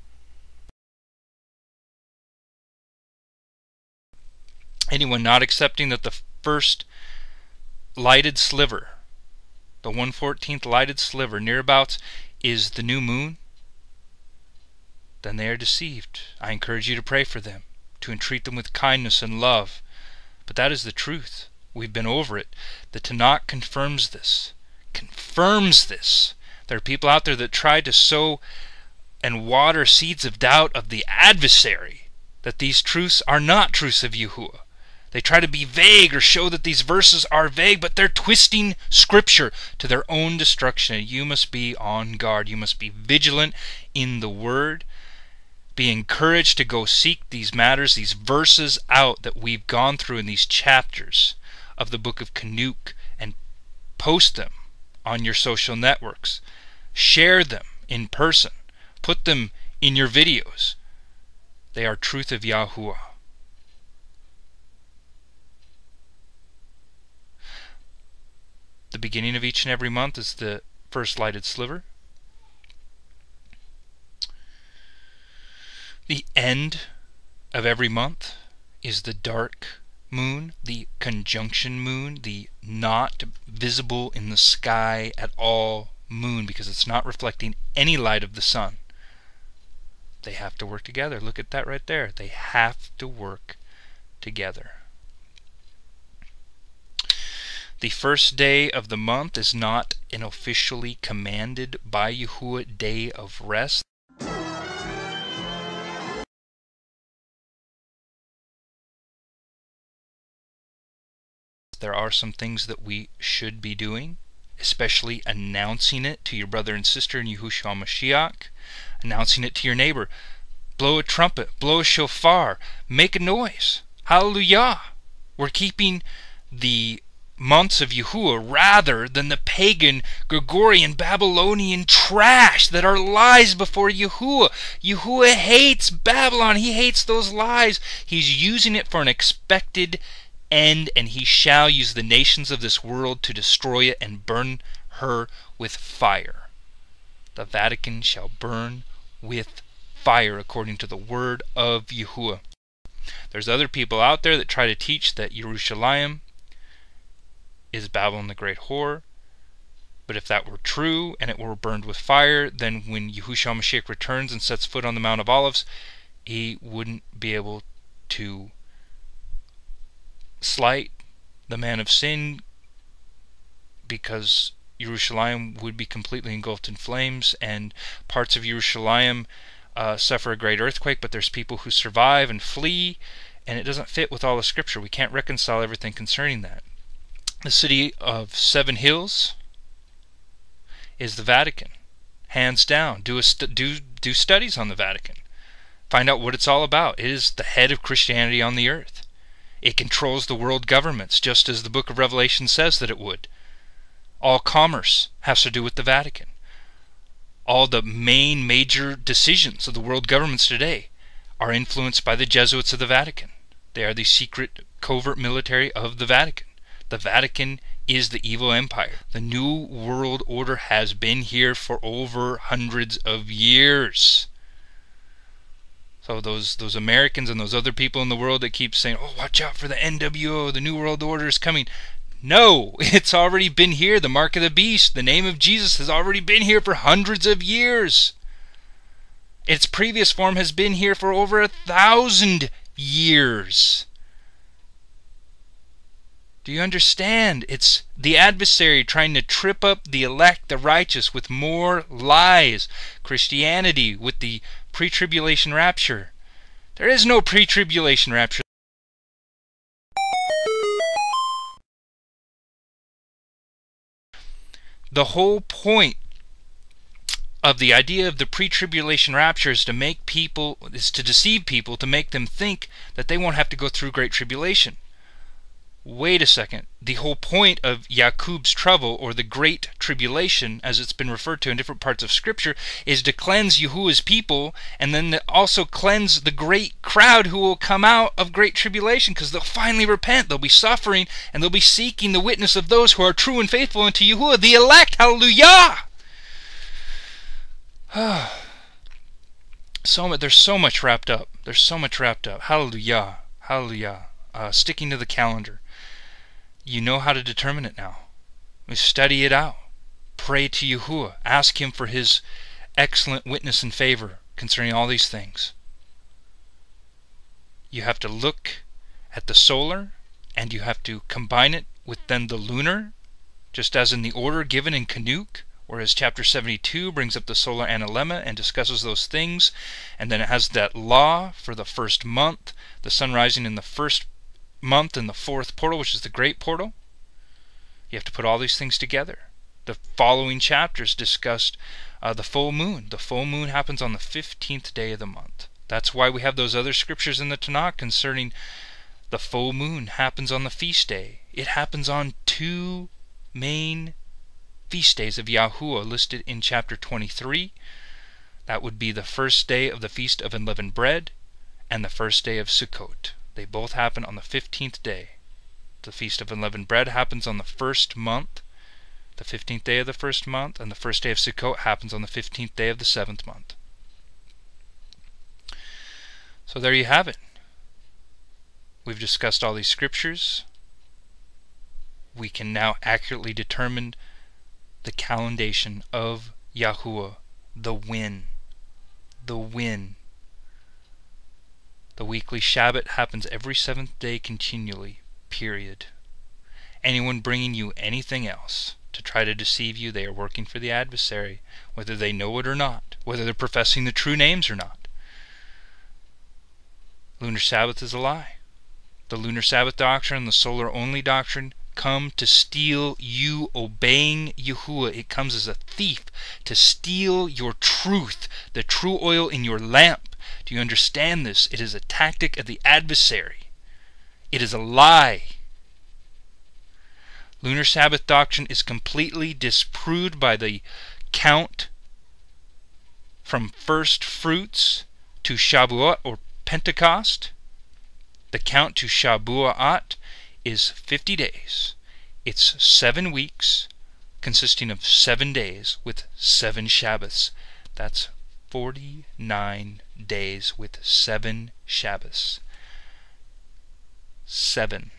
Anyone not accepting that the first lighted sliver, the one fourteenth lighted sliver nearabouts, is the new moon, then they are deceived. I encourage you to pray for them, to entreat them with kindness and love. But that is the truth. We've been over it. The Tanakh confirms this. Confirms this. There are people out there that try to sow and water seeds of doubt of the adversary, that these truths are not truths of Yahuwah. They try to be vague or show that these verses are vague, but they're twisting Scripture to their own destruction. And you must be on guard. You must be vigilant in the Word. Be encouraged to go seek these matters, these verses out that we've gone through in these chapters of the book of Canuck, and post them on your social networks. Share them in person. Put them in your videos. They are truth of Yahuwah. The beginning of each and every month is the first lighted sliver. The end of every month is the dark moon, the conjunction moon, the not visible in the sky at all moon, because it's not reflecting any light of the sun. They have to work together. Look at that right there. They have to work together. The first day of the month is not an officially commanded by Yahuwah day of rest. There are some things that we should be doing, especially announcing it to your brother and sister in Yahushua Mashiach, announcing it to your neighbor. Blow a trumpet, blow a shofar, make a noise. Hallelujah! We're keeping the months of Yahuwah rather than the pagan, Gregorian, Babylonian trash that are lies before Yahuwah. Yahuwah hates Babylon. He hates those lies. He's using it for an expected end, and he shall use the nations of this world to destroy it and burn her with fire. The Vatican shall burn with fire according to the word of Yahuwah. There's other people out there that try to teach that Jerusalem is Babylon the Great Whore. But if that were true and it were burned with fire, then when Yahushua Mashiach returns and sets foot on the Mount of Olives, he wouldn't be able to slight the man of sin, because Jerusalem would be completely engulfed in flames, and parts of Jerusalem uh, suffer a great earthquake, but there's people who survive and flee, and it doesn't fit with all the scripture. We can't reconcile everything concerning that. The city of Seven Hills is the Vatican, hands down. Do a st do do studies on the Vatican. Find out what it's all about. It is the head of Christianity on the earth. It controls the world governments, just as the book of Revelation says that it would. All commerce has to do with the Vatican. All the main major decisions of the world governments today are influenced by the Jesuits of the Vatican. They are the secret covert military of the Vatican. The Vatican is the evil empire. The New World Order has been here for over hundreds of years. So those those Americans and those other people in the world that keep saying, oh, watch out for the N W O, the New World Order is coming. No, it's already been here. The mark of the beast, the name of Jesus, has already been here for hundreds of years. Its previous form has been here for over a thousand years. Do you understand? It's the adversary trying to trip up the elect, the righteous, with more lies. Christianity with the pre-tribulation rapture. There is no pre-tribulation rapture. The whole point of the idea of the pre-tribulation rapture is to make people, is to deceive people, to make them think that they won't have to go through great tribulation. Wait a second. The whole point of Yaqub's trouble, or the Great Tribulation, as it's been referred to in different parts of Scripture, is to cleanse Yahuwah's people, and then to also cleanse the great crowd who will come out of Great Tribulation, because they'll finally repent. They'll be suffering, and they'll be seeking the witness of those who are true and faithful unto Yahuwah, the elect. Hallelujah! so There's so much wrapped up. There's so much wrapped up. Hallelujah. Hallelujah. Uh, sticking to the calendar. You know how to determine it now. Study it out. Pray to Yahuwah. Ask him for his excellent witness and favor concerning all these things. You have to look at the solar, and you have to combine it with then the lunar, just as in the order given in Canuk, whereas chapter seventy-two brings up the solar analemma and discusses those things, and then it has that law for the first month, the sun rising in the first month in the fourth portal, which is the great portal. You have to put all these things together. The following chapters discussed uh, the full moon. The full moon happens on the fifteenth day of the month. That's why we have those other scriptures in the Tanakh concerning the full moon happens on the feast day. It happens on two main feast days of Yahuwah listed in chapter twenty-three. That would be the first day of the Feast of Unleavened Bread and the first day of Sukkot. They both happen on the fifteenth day. The Feast of Unleavened Bread happens on the first month, the fifteenth day of the first month, and the first day of Sukkot happens on the fifteenth day of the seventh month. So there you have it. We've discussed all these scriptures. We can now accurately determine the calendation of Yahuwah, the win. The win. The weekly Shabbat happens every seventh day continually, period. Anyone bringing you anything else to try to deceive you, they are working for the adversary, whether they know it or not, whether they're professing the true names or not. Lunar Sabbath is a lie. The Lunar Sabbath doctrine and the solar only doctrine come to steal you obeying Yahuwah. It comes as a thief to steal your truth, the true oil in your lamp. Do you understand this? It is a tactic of the adversary. It is a lie. Lunar Sabbath doctrine is completely disproved by the count from first fruits to Shavuot or Pentecost. The count to Shabuat is fifty days. It's seven weeks consisting of seven days with seven Shabbos. That's forty-nine days with seven Shabbos. Seven.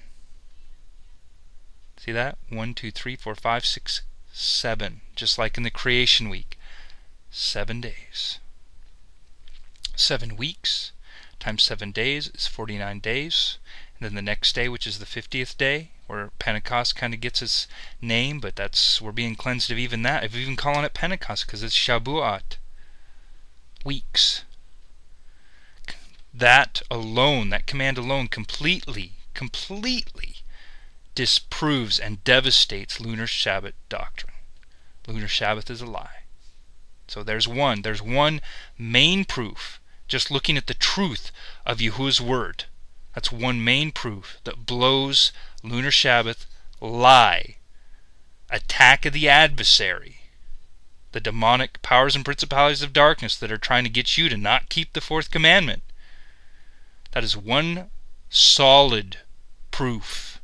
See that? One, two, three, four, five, six, seven. Just like in the creation week. Seven days. Seven weeks times seven days is forty-nine days. And then the next day, which is the fiftieth day, where Pentecost kind of gets its name, but that's, we're being cleansed of even that, of even calling it Pentecost, because it's Shabuat. Weeks. That alone, that command alone, completely, completely disproves and devastates lunar Sabbath doctrine. Lunar Sabbath is a lie. So there's one, there's one main proof, just looking at the truth of Yahuwah's word. That's one main proof that blows lunar Sabbath lie, attack of the adversary, the demonic powers and principalities of darkness that are trying to get you to not keep the fourth commandment. That is one solid proof.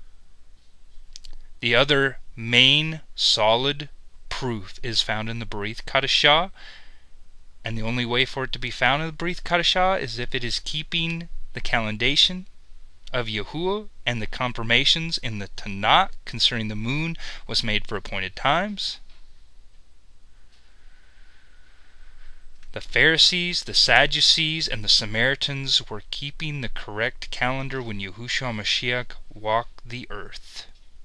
The other main solid proof is found in the Berith Kadashah, and the only way for it to be found in the Berith Kadashah is if it is keeping the calendation of Yahuwah, and the confirmations in the Tanakh concerning the moon was made for appointed times. The Pharisees, the Sadducees, and the Samaritans were keeping the correct calendar when Yahushua Mashiach walked the earth.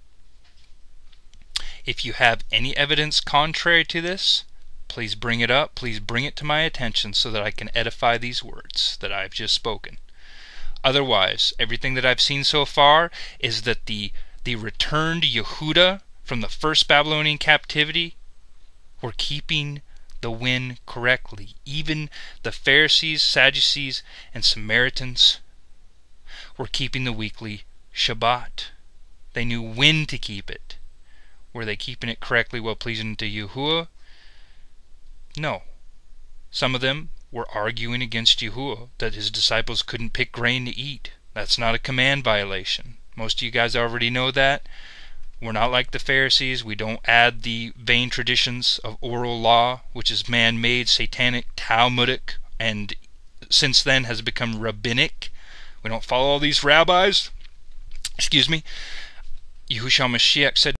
If you have any evidence contrary to this, please bring it up. Please bring it to my attention so that I can edify these words that I've just spoken. Otherwise, everything that I've seen so far is that the, the returned Yehuda from the first Babylonian captivity were keeping the wind correctly. Even the Pharisees, Sadducees, and Samaritans were keeping the weekly Shabbat. They knew when to keep it. Were they keeping it correctly while pleasing to Yahuwah? No. Some of them were arguing against Yahuwah that his disciples couldn't pick grain to eat. That's not a command violation. Most of you guys already know that. We're not like the Pharisees. We don't add the vain traditions of oral law, which is man-made, satanic, Talmudic, and since then has become rabbinic. We don't follow all these rabbis. Excuse me. Yahushua Mashiach said,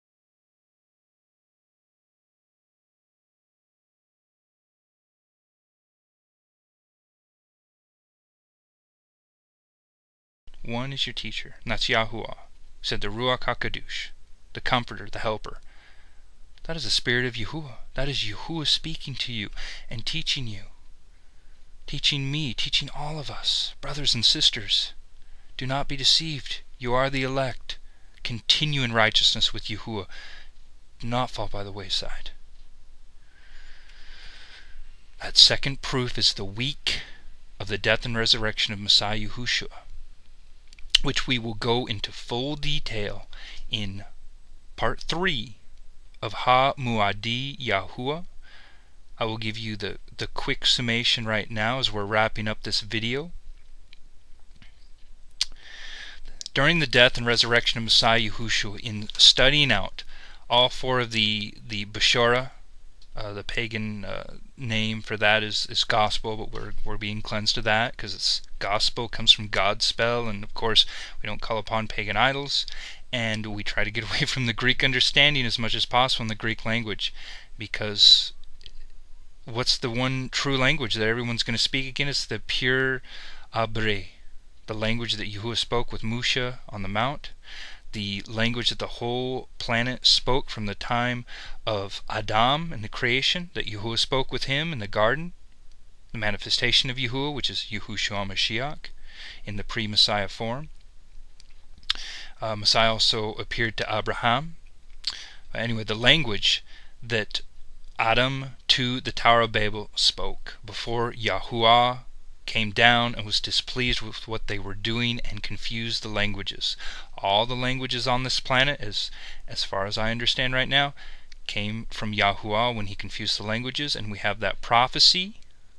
one is your teacher, and that's Yahuwah, said the Ruach HaKadosh, the Comforter, the Helper. That is the Spirit of Yahuwah. That is Yahuwah speaking to you and teaching you. Teaching me, teaching all of us, brothers and sisters. Do not be deceived. You are the elect. Continue in righteousness with Yahuwah. Do not fall by the wayside. That second proof is the week of the death and resurrection of Messiah Yahushua, which we will go into full detail in part three of Ha Muadi Yahuwah. I will give you the, the quick summation right now as we're wrapping up this video. During the death and resurrection of Messiah Yahushua, in studying out all four of the, the Beshorah, Uh, the pagan uh, name for that is, is gospel, but we're, we're being cleansed of that because it's gospel, comes from God's spell, and of course we don't call upon pagan idols, and we try to get away from the Greek understanding as much as possible in the Greek language, because what's the one true language that everyone's going to speak again? It's the pure Abre, the language that Yahuwah spoke with Moshe on the mount, the language that the whole planet spoke from the time of Adam and the creation, that Yahuwah spoke with him in the garden, the manifestation of Yahuwah, which is Yahushua Mashiach, in the pre-Messiah form. Uh, Messiah also appeared to Abraham. Uh, anyway, the language that Adam to the Tower of Babel spoke before Yahuwah came down and was displeased with what they were doing and confused the languages. All the languages on this planet, as as far as I understand right now, came from Yahuwah when he confused the languages, and we have that prophecy.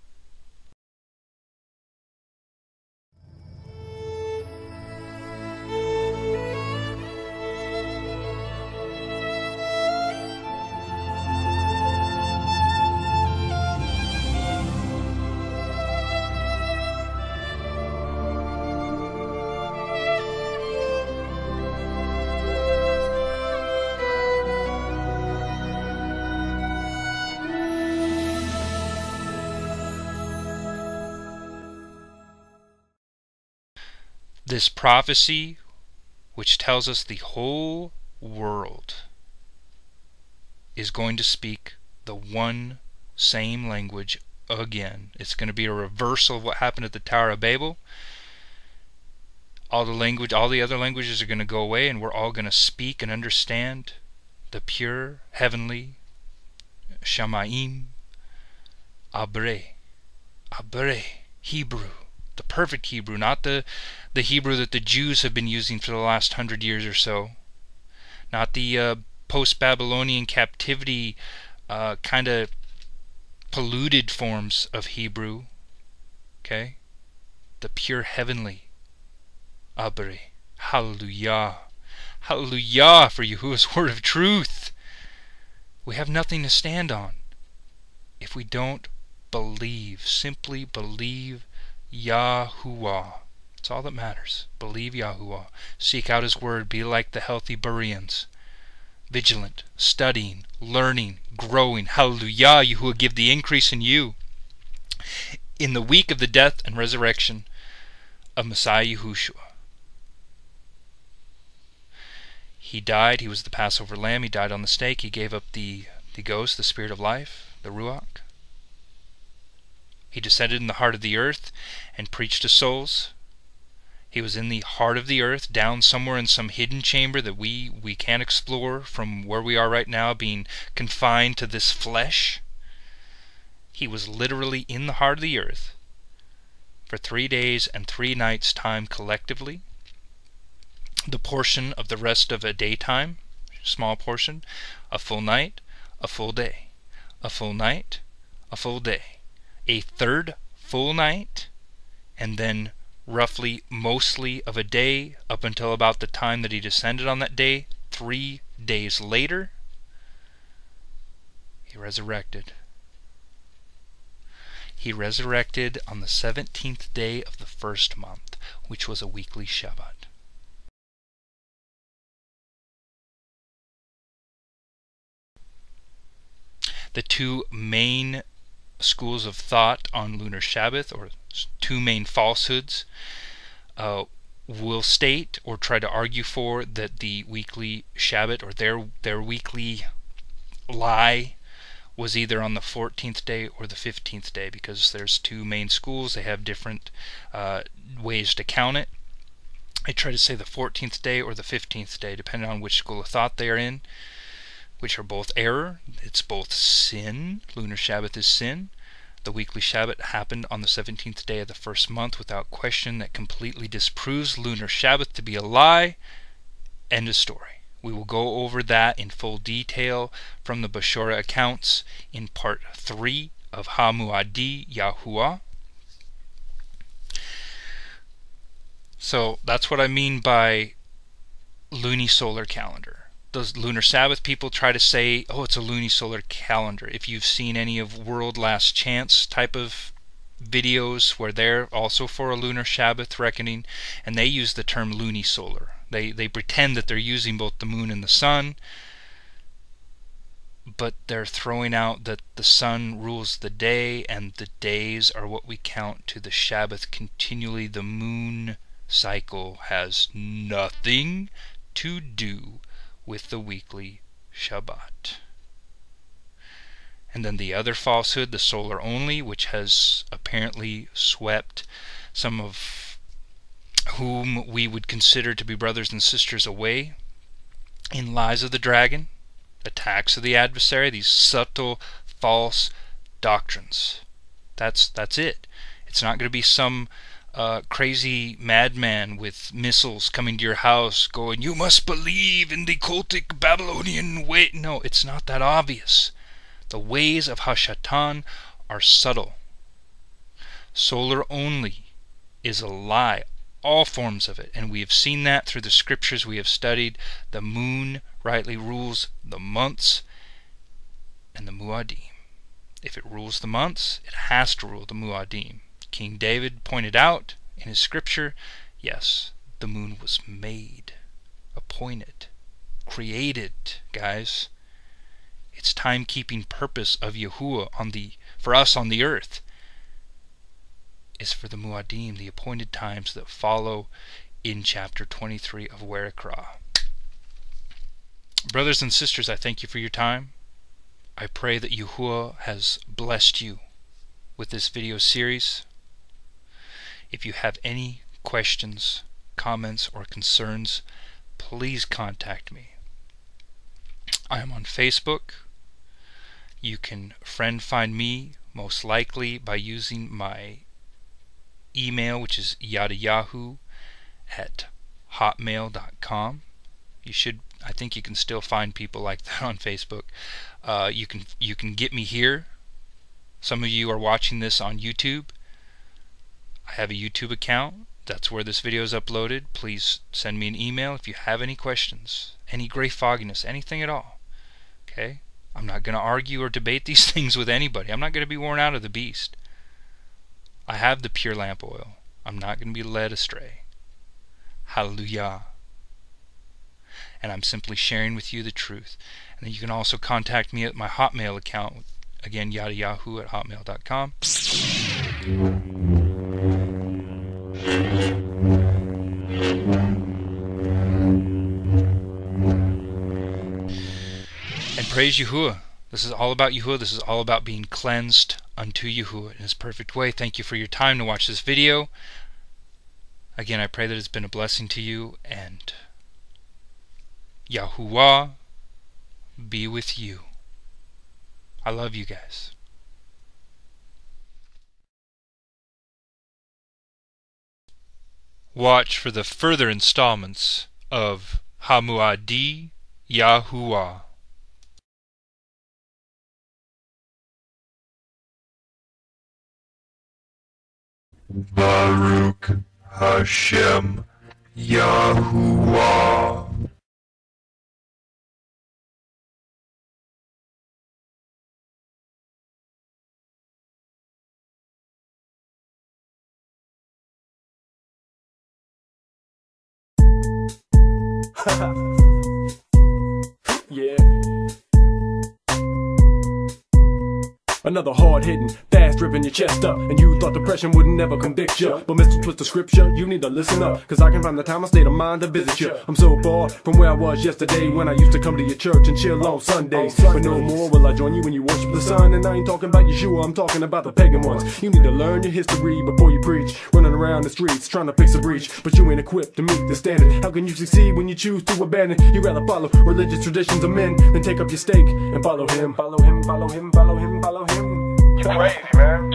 This prophecy, which tells us the whole world is going to speak the one same language again. It's going to be a reversal of what happened at the Tower of Babel. All the language, all the other languages are going to go away, and we're all going to speak and understand the pure, heavenly, Shamaim, Abre, Abre, Hebrew. The perfect Hebrew, not the, the Hebrew that the Jews have been using for the last hundred years or so. Not the uh, post-Babylonian captivity uh, kind of polluted forms of Hebrew. Okay? The pure heavenly. Abre. Hallelujah. Hallelujah for Yahuwah's word of truth. We have nothing to stand on if we don't believe. Simply believe Yahuwah. It's all that matters. Believe Yahuwah. Seek out His word. Be like the healthy Bereans. Vigilant, studying, learning, growing. Hallelujah. Yahuwah give the increase in you. In the week of the death and resurrection of Messiah Yahushua. He died. He was the Passover lamb. He died on the stake. He gave up the, the ghost, the spirit of life, the Ruach. He descended in the heart of the earth and preached to souls. He was in the heart of the earth, down somewhere in some hidden chamber that we, we can't explore from where we are right now, being confined to this flesh. He was literally in the heart of the earth for three days and three nights' time collectively. The portion of the rest of a daytime, small portion, a full night, a full day, a full night, a full day. A third full night, and then roughly mostly of a day up until about the time that he descended on that day. Three days later, he resurrected. He resurrected on the seventeenth day of the first month, which was a weekly Shabbat. The two main schools of thought on lunar Shabbat, or two main falsehoods, uh, will state or try to argue for that the weekly Shabbat, or their their weekly lie, was either on the fourteenth day or the fifteenth day, because there's two main schools. They have different uh, ways to count it. I try to say the fourteenth day or the fifteenth day, depending on which school of thought they are in, which are both error. It's both sin. Lunar Shabbat is sin. The weekly Shabbat happened on the seventeenth day of the first month without question. That completely disproves lunar Shabbat to be a lie. End of story. We will go over that in full detail from the Bashora accounts in part three of Hamuadi Yahuwah. So that's what I mean by lunisolar calendar. Those lunar Sabbath people try to say, oh, it's a lunisolar calendar. If you've seen any of World Last Chance type of videos where they're also for a lunar Shabbat reckoning, and they use the term lunisolar. They, they pretend that they're using both the moon and the sun, but they're throwing out that the sun rules the day, and the days are what we count to the Shabbat continually. The moon cycle has nothing to do with the weekly Shabbat. And then the other falsehood, the solar only, which has apparently swept some of whom we would consider to be brothers and sisters away in lies of the dragon, attacks of the adversary, these subtle false doctrines. That's that's it. It's not going to be some uh, crazy madman with missiles coming to your house going, you must believe in the cultic Babylonian way. No, it's not that obvious. The ways of Hashatan are subtle. Solar only is a lie, all forms of it, and we have seen that through the scriptures we have studied. The moon rightly rules the months and the Muadim. If it rules the months, it has to rule the Muadim. King David pointed out in his scripture, yes, the moon was made, appointed, created, guys. It's timekeeping purpose of Yahuwah on the for us on the earth is for the Muadim, the appointed times that follow in chapter twenty-three of Werikra. Brothers and sisters, I thank you for your time. I pray that Yahuwah has blessed you with this video series. If you have any questions, comments, or concerns, please contact me. I am on Facebook. You can friend find me most likely by using my email, which is yadayahu at hotmail dot com. You should, I think you can still find people like that on Facebook. Uh, you can you can get me here. Some of you are watching this on YouTube. I have a YouTube account. That's where this video is uploaded. Please send me an email if you have any questions, any gray fogginess, anything at all. Okay? I'm not going to argue or debate these things with anybody. I'm not going to be worn out of the beast. I have the pure lamp oil. I'm not going to be led astray. Hallelujah. And I'm simply sharing with you the truth. And then you can also contact me at my Hotmail account. Again, yadayahu at hotmail dot com. And praise Yahuwah. This is all about Yahuwah. This is all about being cleansed unto Yahuwah in His perfect way. Thank you for your time to watch this video. Again, I pray that it's been a blessing to you, and Yahuwah be with you. I love you guys. Watch for the further installments of Hamuadi Yahuwah. Baruch Hashem Yahuwah. Yeah. Another hard-hitting, fast ripping your chest up, and you thought depression would never convict you. But Mister Twisted Scripture, you need to listen up, cause I can find the time and state of mind to visit you. I'm so far from where I was yesterday, when I used to come to your church and chill on Sundays. But no more will I join you when you worship the sun. And I ain't talking about Yeshua, I'm talking about the pagan ones. You need to learn your history before you preach, running around the streets trying to fix a breach, but you ain't equipped to meet the standard. How can you succeed when you choose to abandon? You rather follow religious traditions of men than take up your stake and follow him. Follow him, follow him, follow him, follow him. You're crazy, man.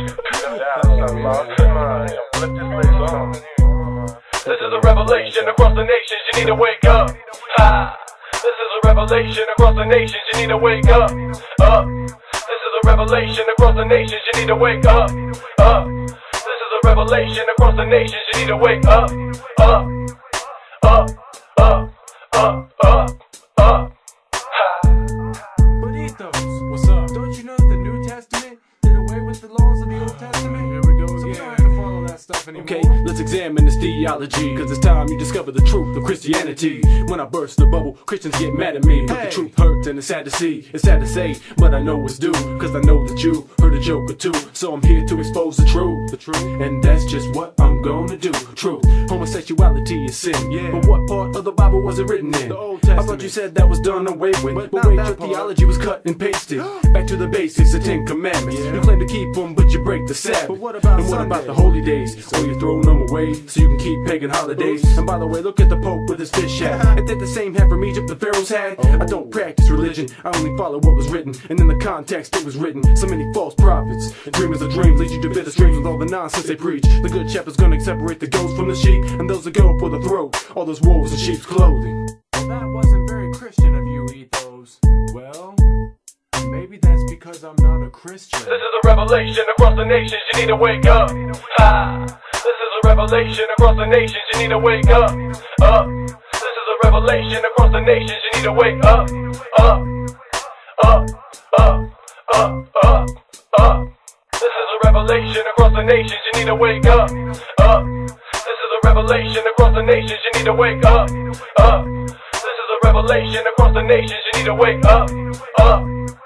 This is a revelation across the nations, you need to wake up. Ha! This is a revelation across the nations, you need to wake up. Up. This is a revelation across the nations, you need to wake up. Up. This is a revelation across the nations, you need to wake up. Up. Up. Up. Up. Up. Up. Ha! Bonitos, what's up? Don't you know that the New Testament did away with the laws of the Old Testament? Here we go again. So we don't have to follow that stuff anymore. Okay, let's examine this theology, cause it's time you discover the truth of Christianity. When I burst the bubble, Christians get mad at me, but hey, the truth hurts and it's sad to see. It's sad to say, but I know it's due, cause I know that you heard a joke or two. So I'm here to expose the truth, the truth, and that's just what I'm gonna do. Truth, homosexuality is sin, yeah. But what part of the Bible was it written in? The Old Testament. I thought you said that was done away with, but, but wait, your part. Theology was cut and pasted. Back to the basics, the Ten Commandments. Yeah. You claim to keep them, but you break the Sabbath. But what about and what Sunday? About the holy days? So you throw them away, so you can keep keep pagan holidays. And by the way, look at the Pope with his fish hat. Ain't that the same hat from Egypt the pharaohs had? I don't practice religion, I only follow what was written, and in the context it was written. So many false prophets, dreamers of dreams lead you to bitter streams with all the nonsense they preach. The good shepherd's gonna separate the goats from the sheep, and those that go for the throat, all those wolves in sheep's clothing. Well, that wasn't very Christian of you, Ethos. Well, maybe that's because I'm not a Christian. This is a revelation across the nations, you need to wake up. Ha! This is a revelation across the nations, you need to wake up. Up. This is a revelation across the nations, you need to wake up. Up. Up. Up. Up. Up. Up. This is a revelation across the nations, you need to wake up. Up. This is a revelation across the nations, you need to wake up. Up. This is a revelation across the nations, you need to wake up. Up.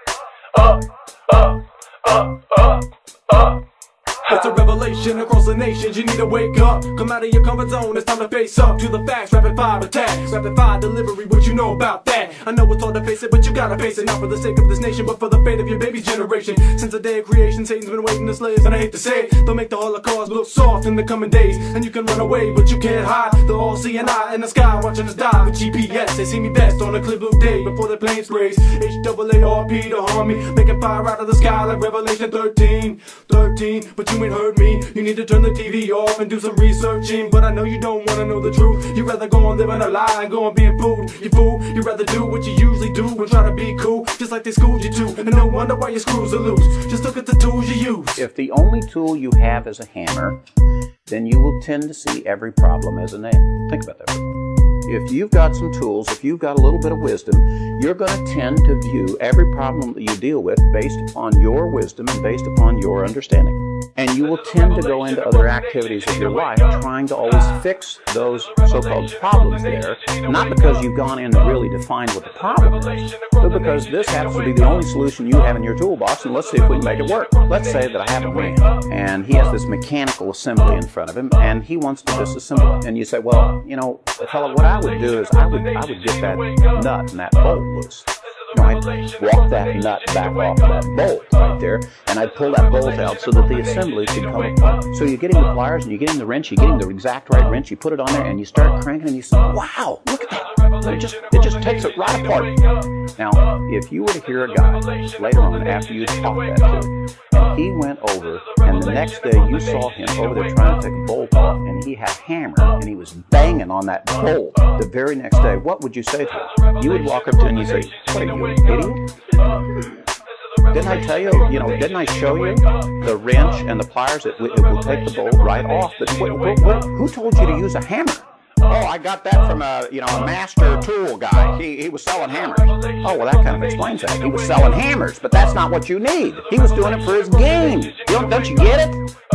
Up. Up. Up. Up. Up. It's a revelation across the nations, you need to wake up. Come out of your comfort zone, it's time to face up to the facts. Rapid fire attacks, rapid fire delivery, what you know about that? I know it's hard to face it, but you gotta face it. Not for the sake of this nation, but for the fate of your baby's generation. Since the day of creation, Satan's been waiting to slay us, and I hate to say it, they'll make the Holocaust look soft in the coming days. And you can run away, but you can't hide. They're all seeing eye in the sky, watching us die with G P S. They see me best on a clear blue day before the planes race. H A A R P to harm me, making fire out of the sky like Revelation thirteen. thirteen, but you ain't heard me. You need to turn the T V off and do some researching. But I know you don't wanna know the truth. You'd rather go on living a lie and go on being fooled. You fool, you'd rather do what you usually do and try to be cool, just like they schooled you to. And no wonder why your screws are loose. Just look at the tools you use. If the only tool you have is a hammer, then you will tend to see every problem as a nail. Think about that. If you've got some tools, if you've got a little bit of wisdom, you're going to tend to view every problem that you deal with based upon your wisdom and based upon your understanding. And you will tend to go into other activities of your life trying to always fix those so-called problems there, not because you've gone in and really defined what the problem is, but because this happens to be the only solution you have in your toolbox, and let's see if we can make it work. Let's say that I have a man, and he has this mechanical assembly in front of him, and he wants to disassemble it. And you say, well, you know, fella, what I would do is I would, I would get that nut and that bolt loose. You know, I'd walk that nut back off that bolt right there, and I'd pull that bolt out so that the assembly could come apart. So you get him the pliers, and you get him the wrench, you get him the exact right wrench, you put it on there, and you start cranking, and you say, wow, look at that. It just, it just takes it right apart. Now, if you were to hear a guy later on after you talk that to, and he went over, and the next day you saw him over there trying to take a bolt off, and he had a hammer, and he was banging on that bolt the very next day, what would you say to him? You would walk up to him and you say, what are you, an idiot? Didn't I tell you, you know, didn't I show you the wrench and the pliers? It, it will take the bolt right off. But what, what, what, who told you to use a hammer? Oh, I got that from a, you know, a master tool guy. He, he was selling hammers. Oh, well, that kind of explains that. He was selling hammers, but that's not what you need. He was doing it for his game. You don't, don't you get it? This is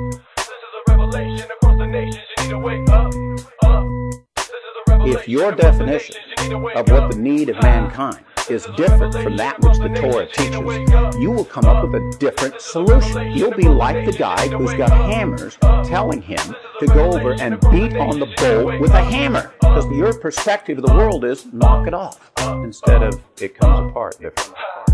a revelation across the nations, you need to wake up. If your definition of what the need of mankind is different from that which the Torah teaches, you will come up with a different solution. You'll be like the guy who's got hammers telling him to go over and beat on the bolt with a hammer, because your perspective of the world is knock it off, instead of it comes apart differently.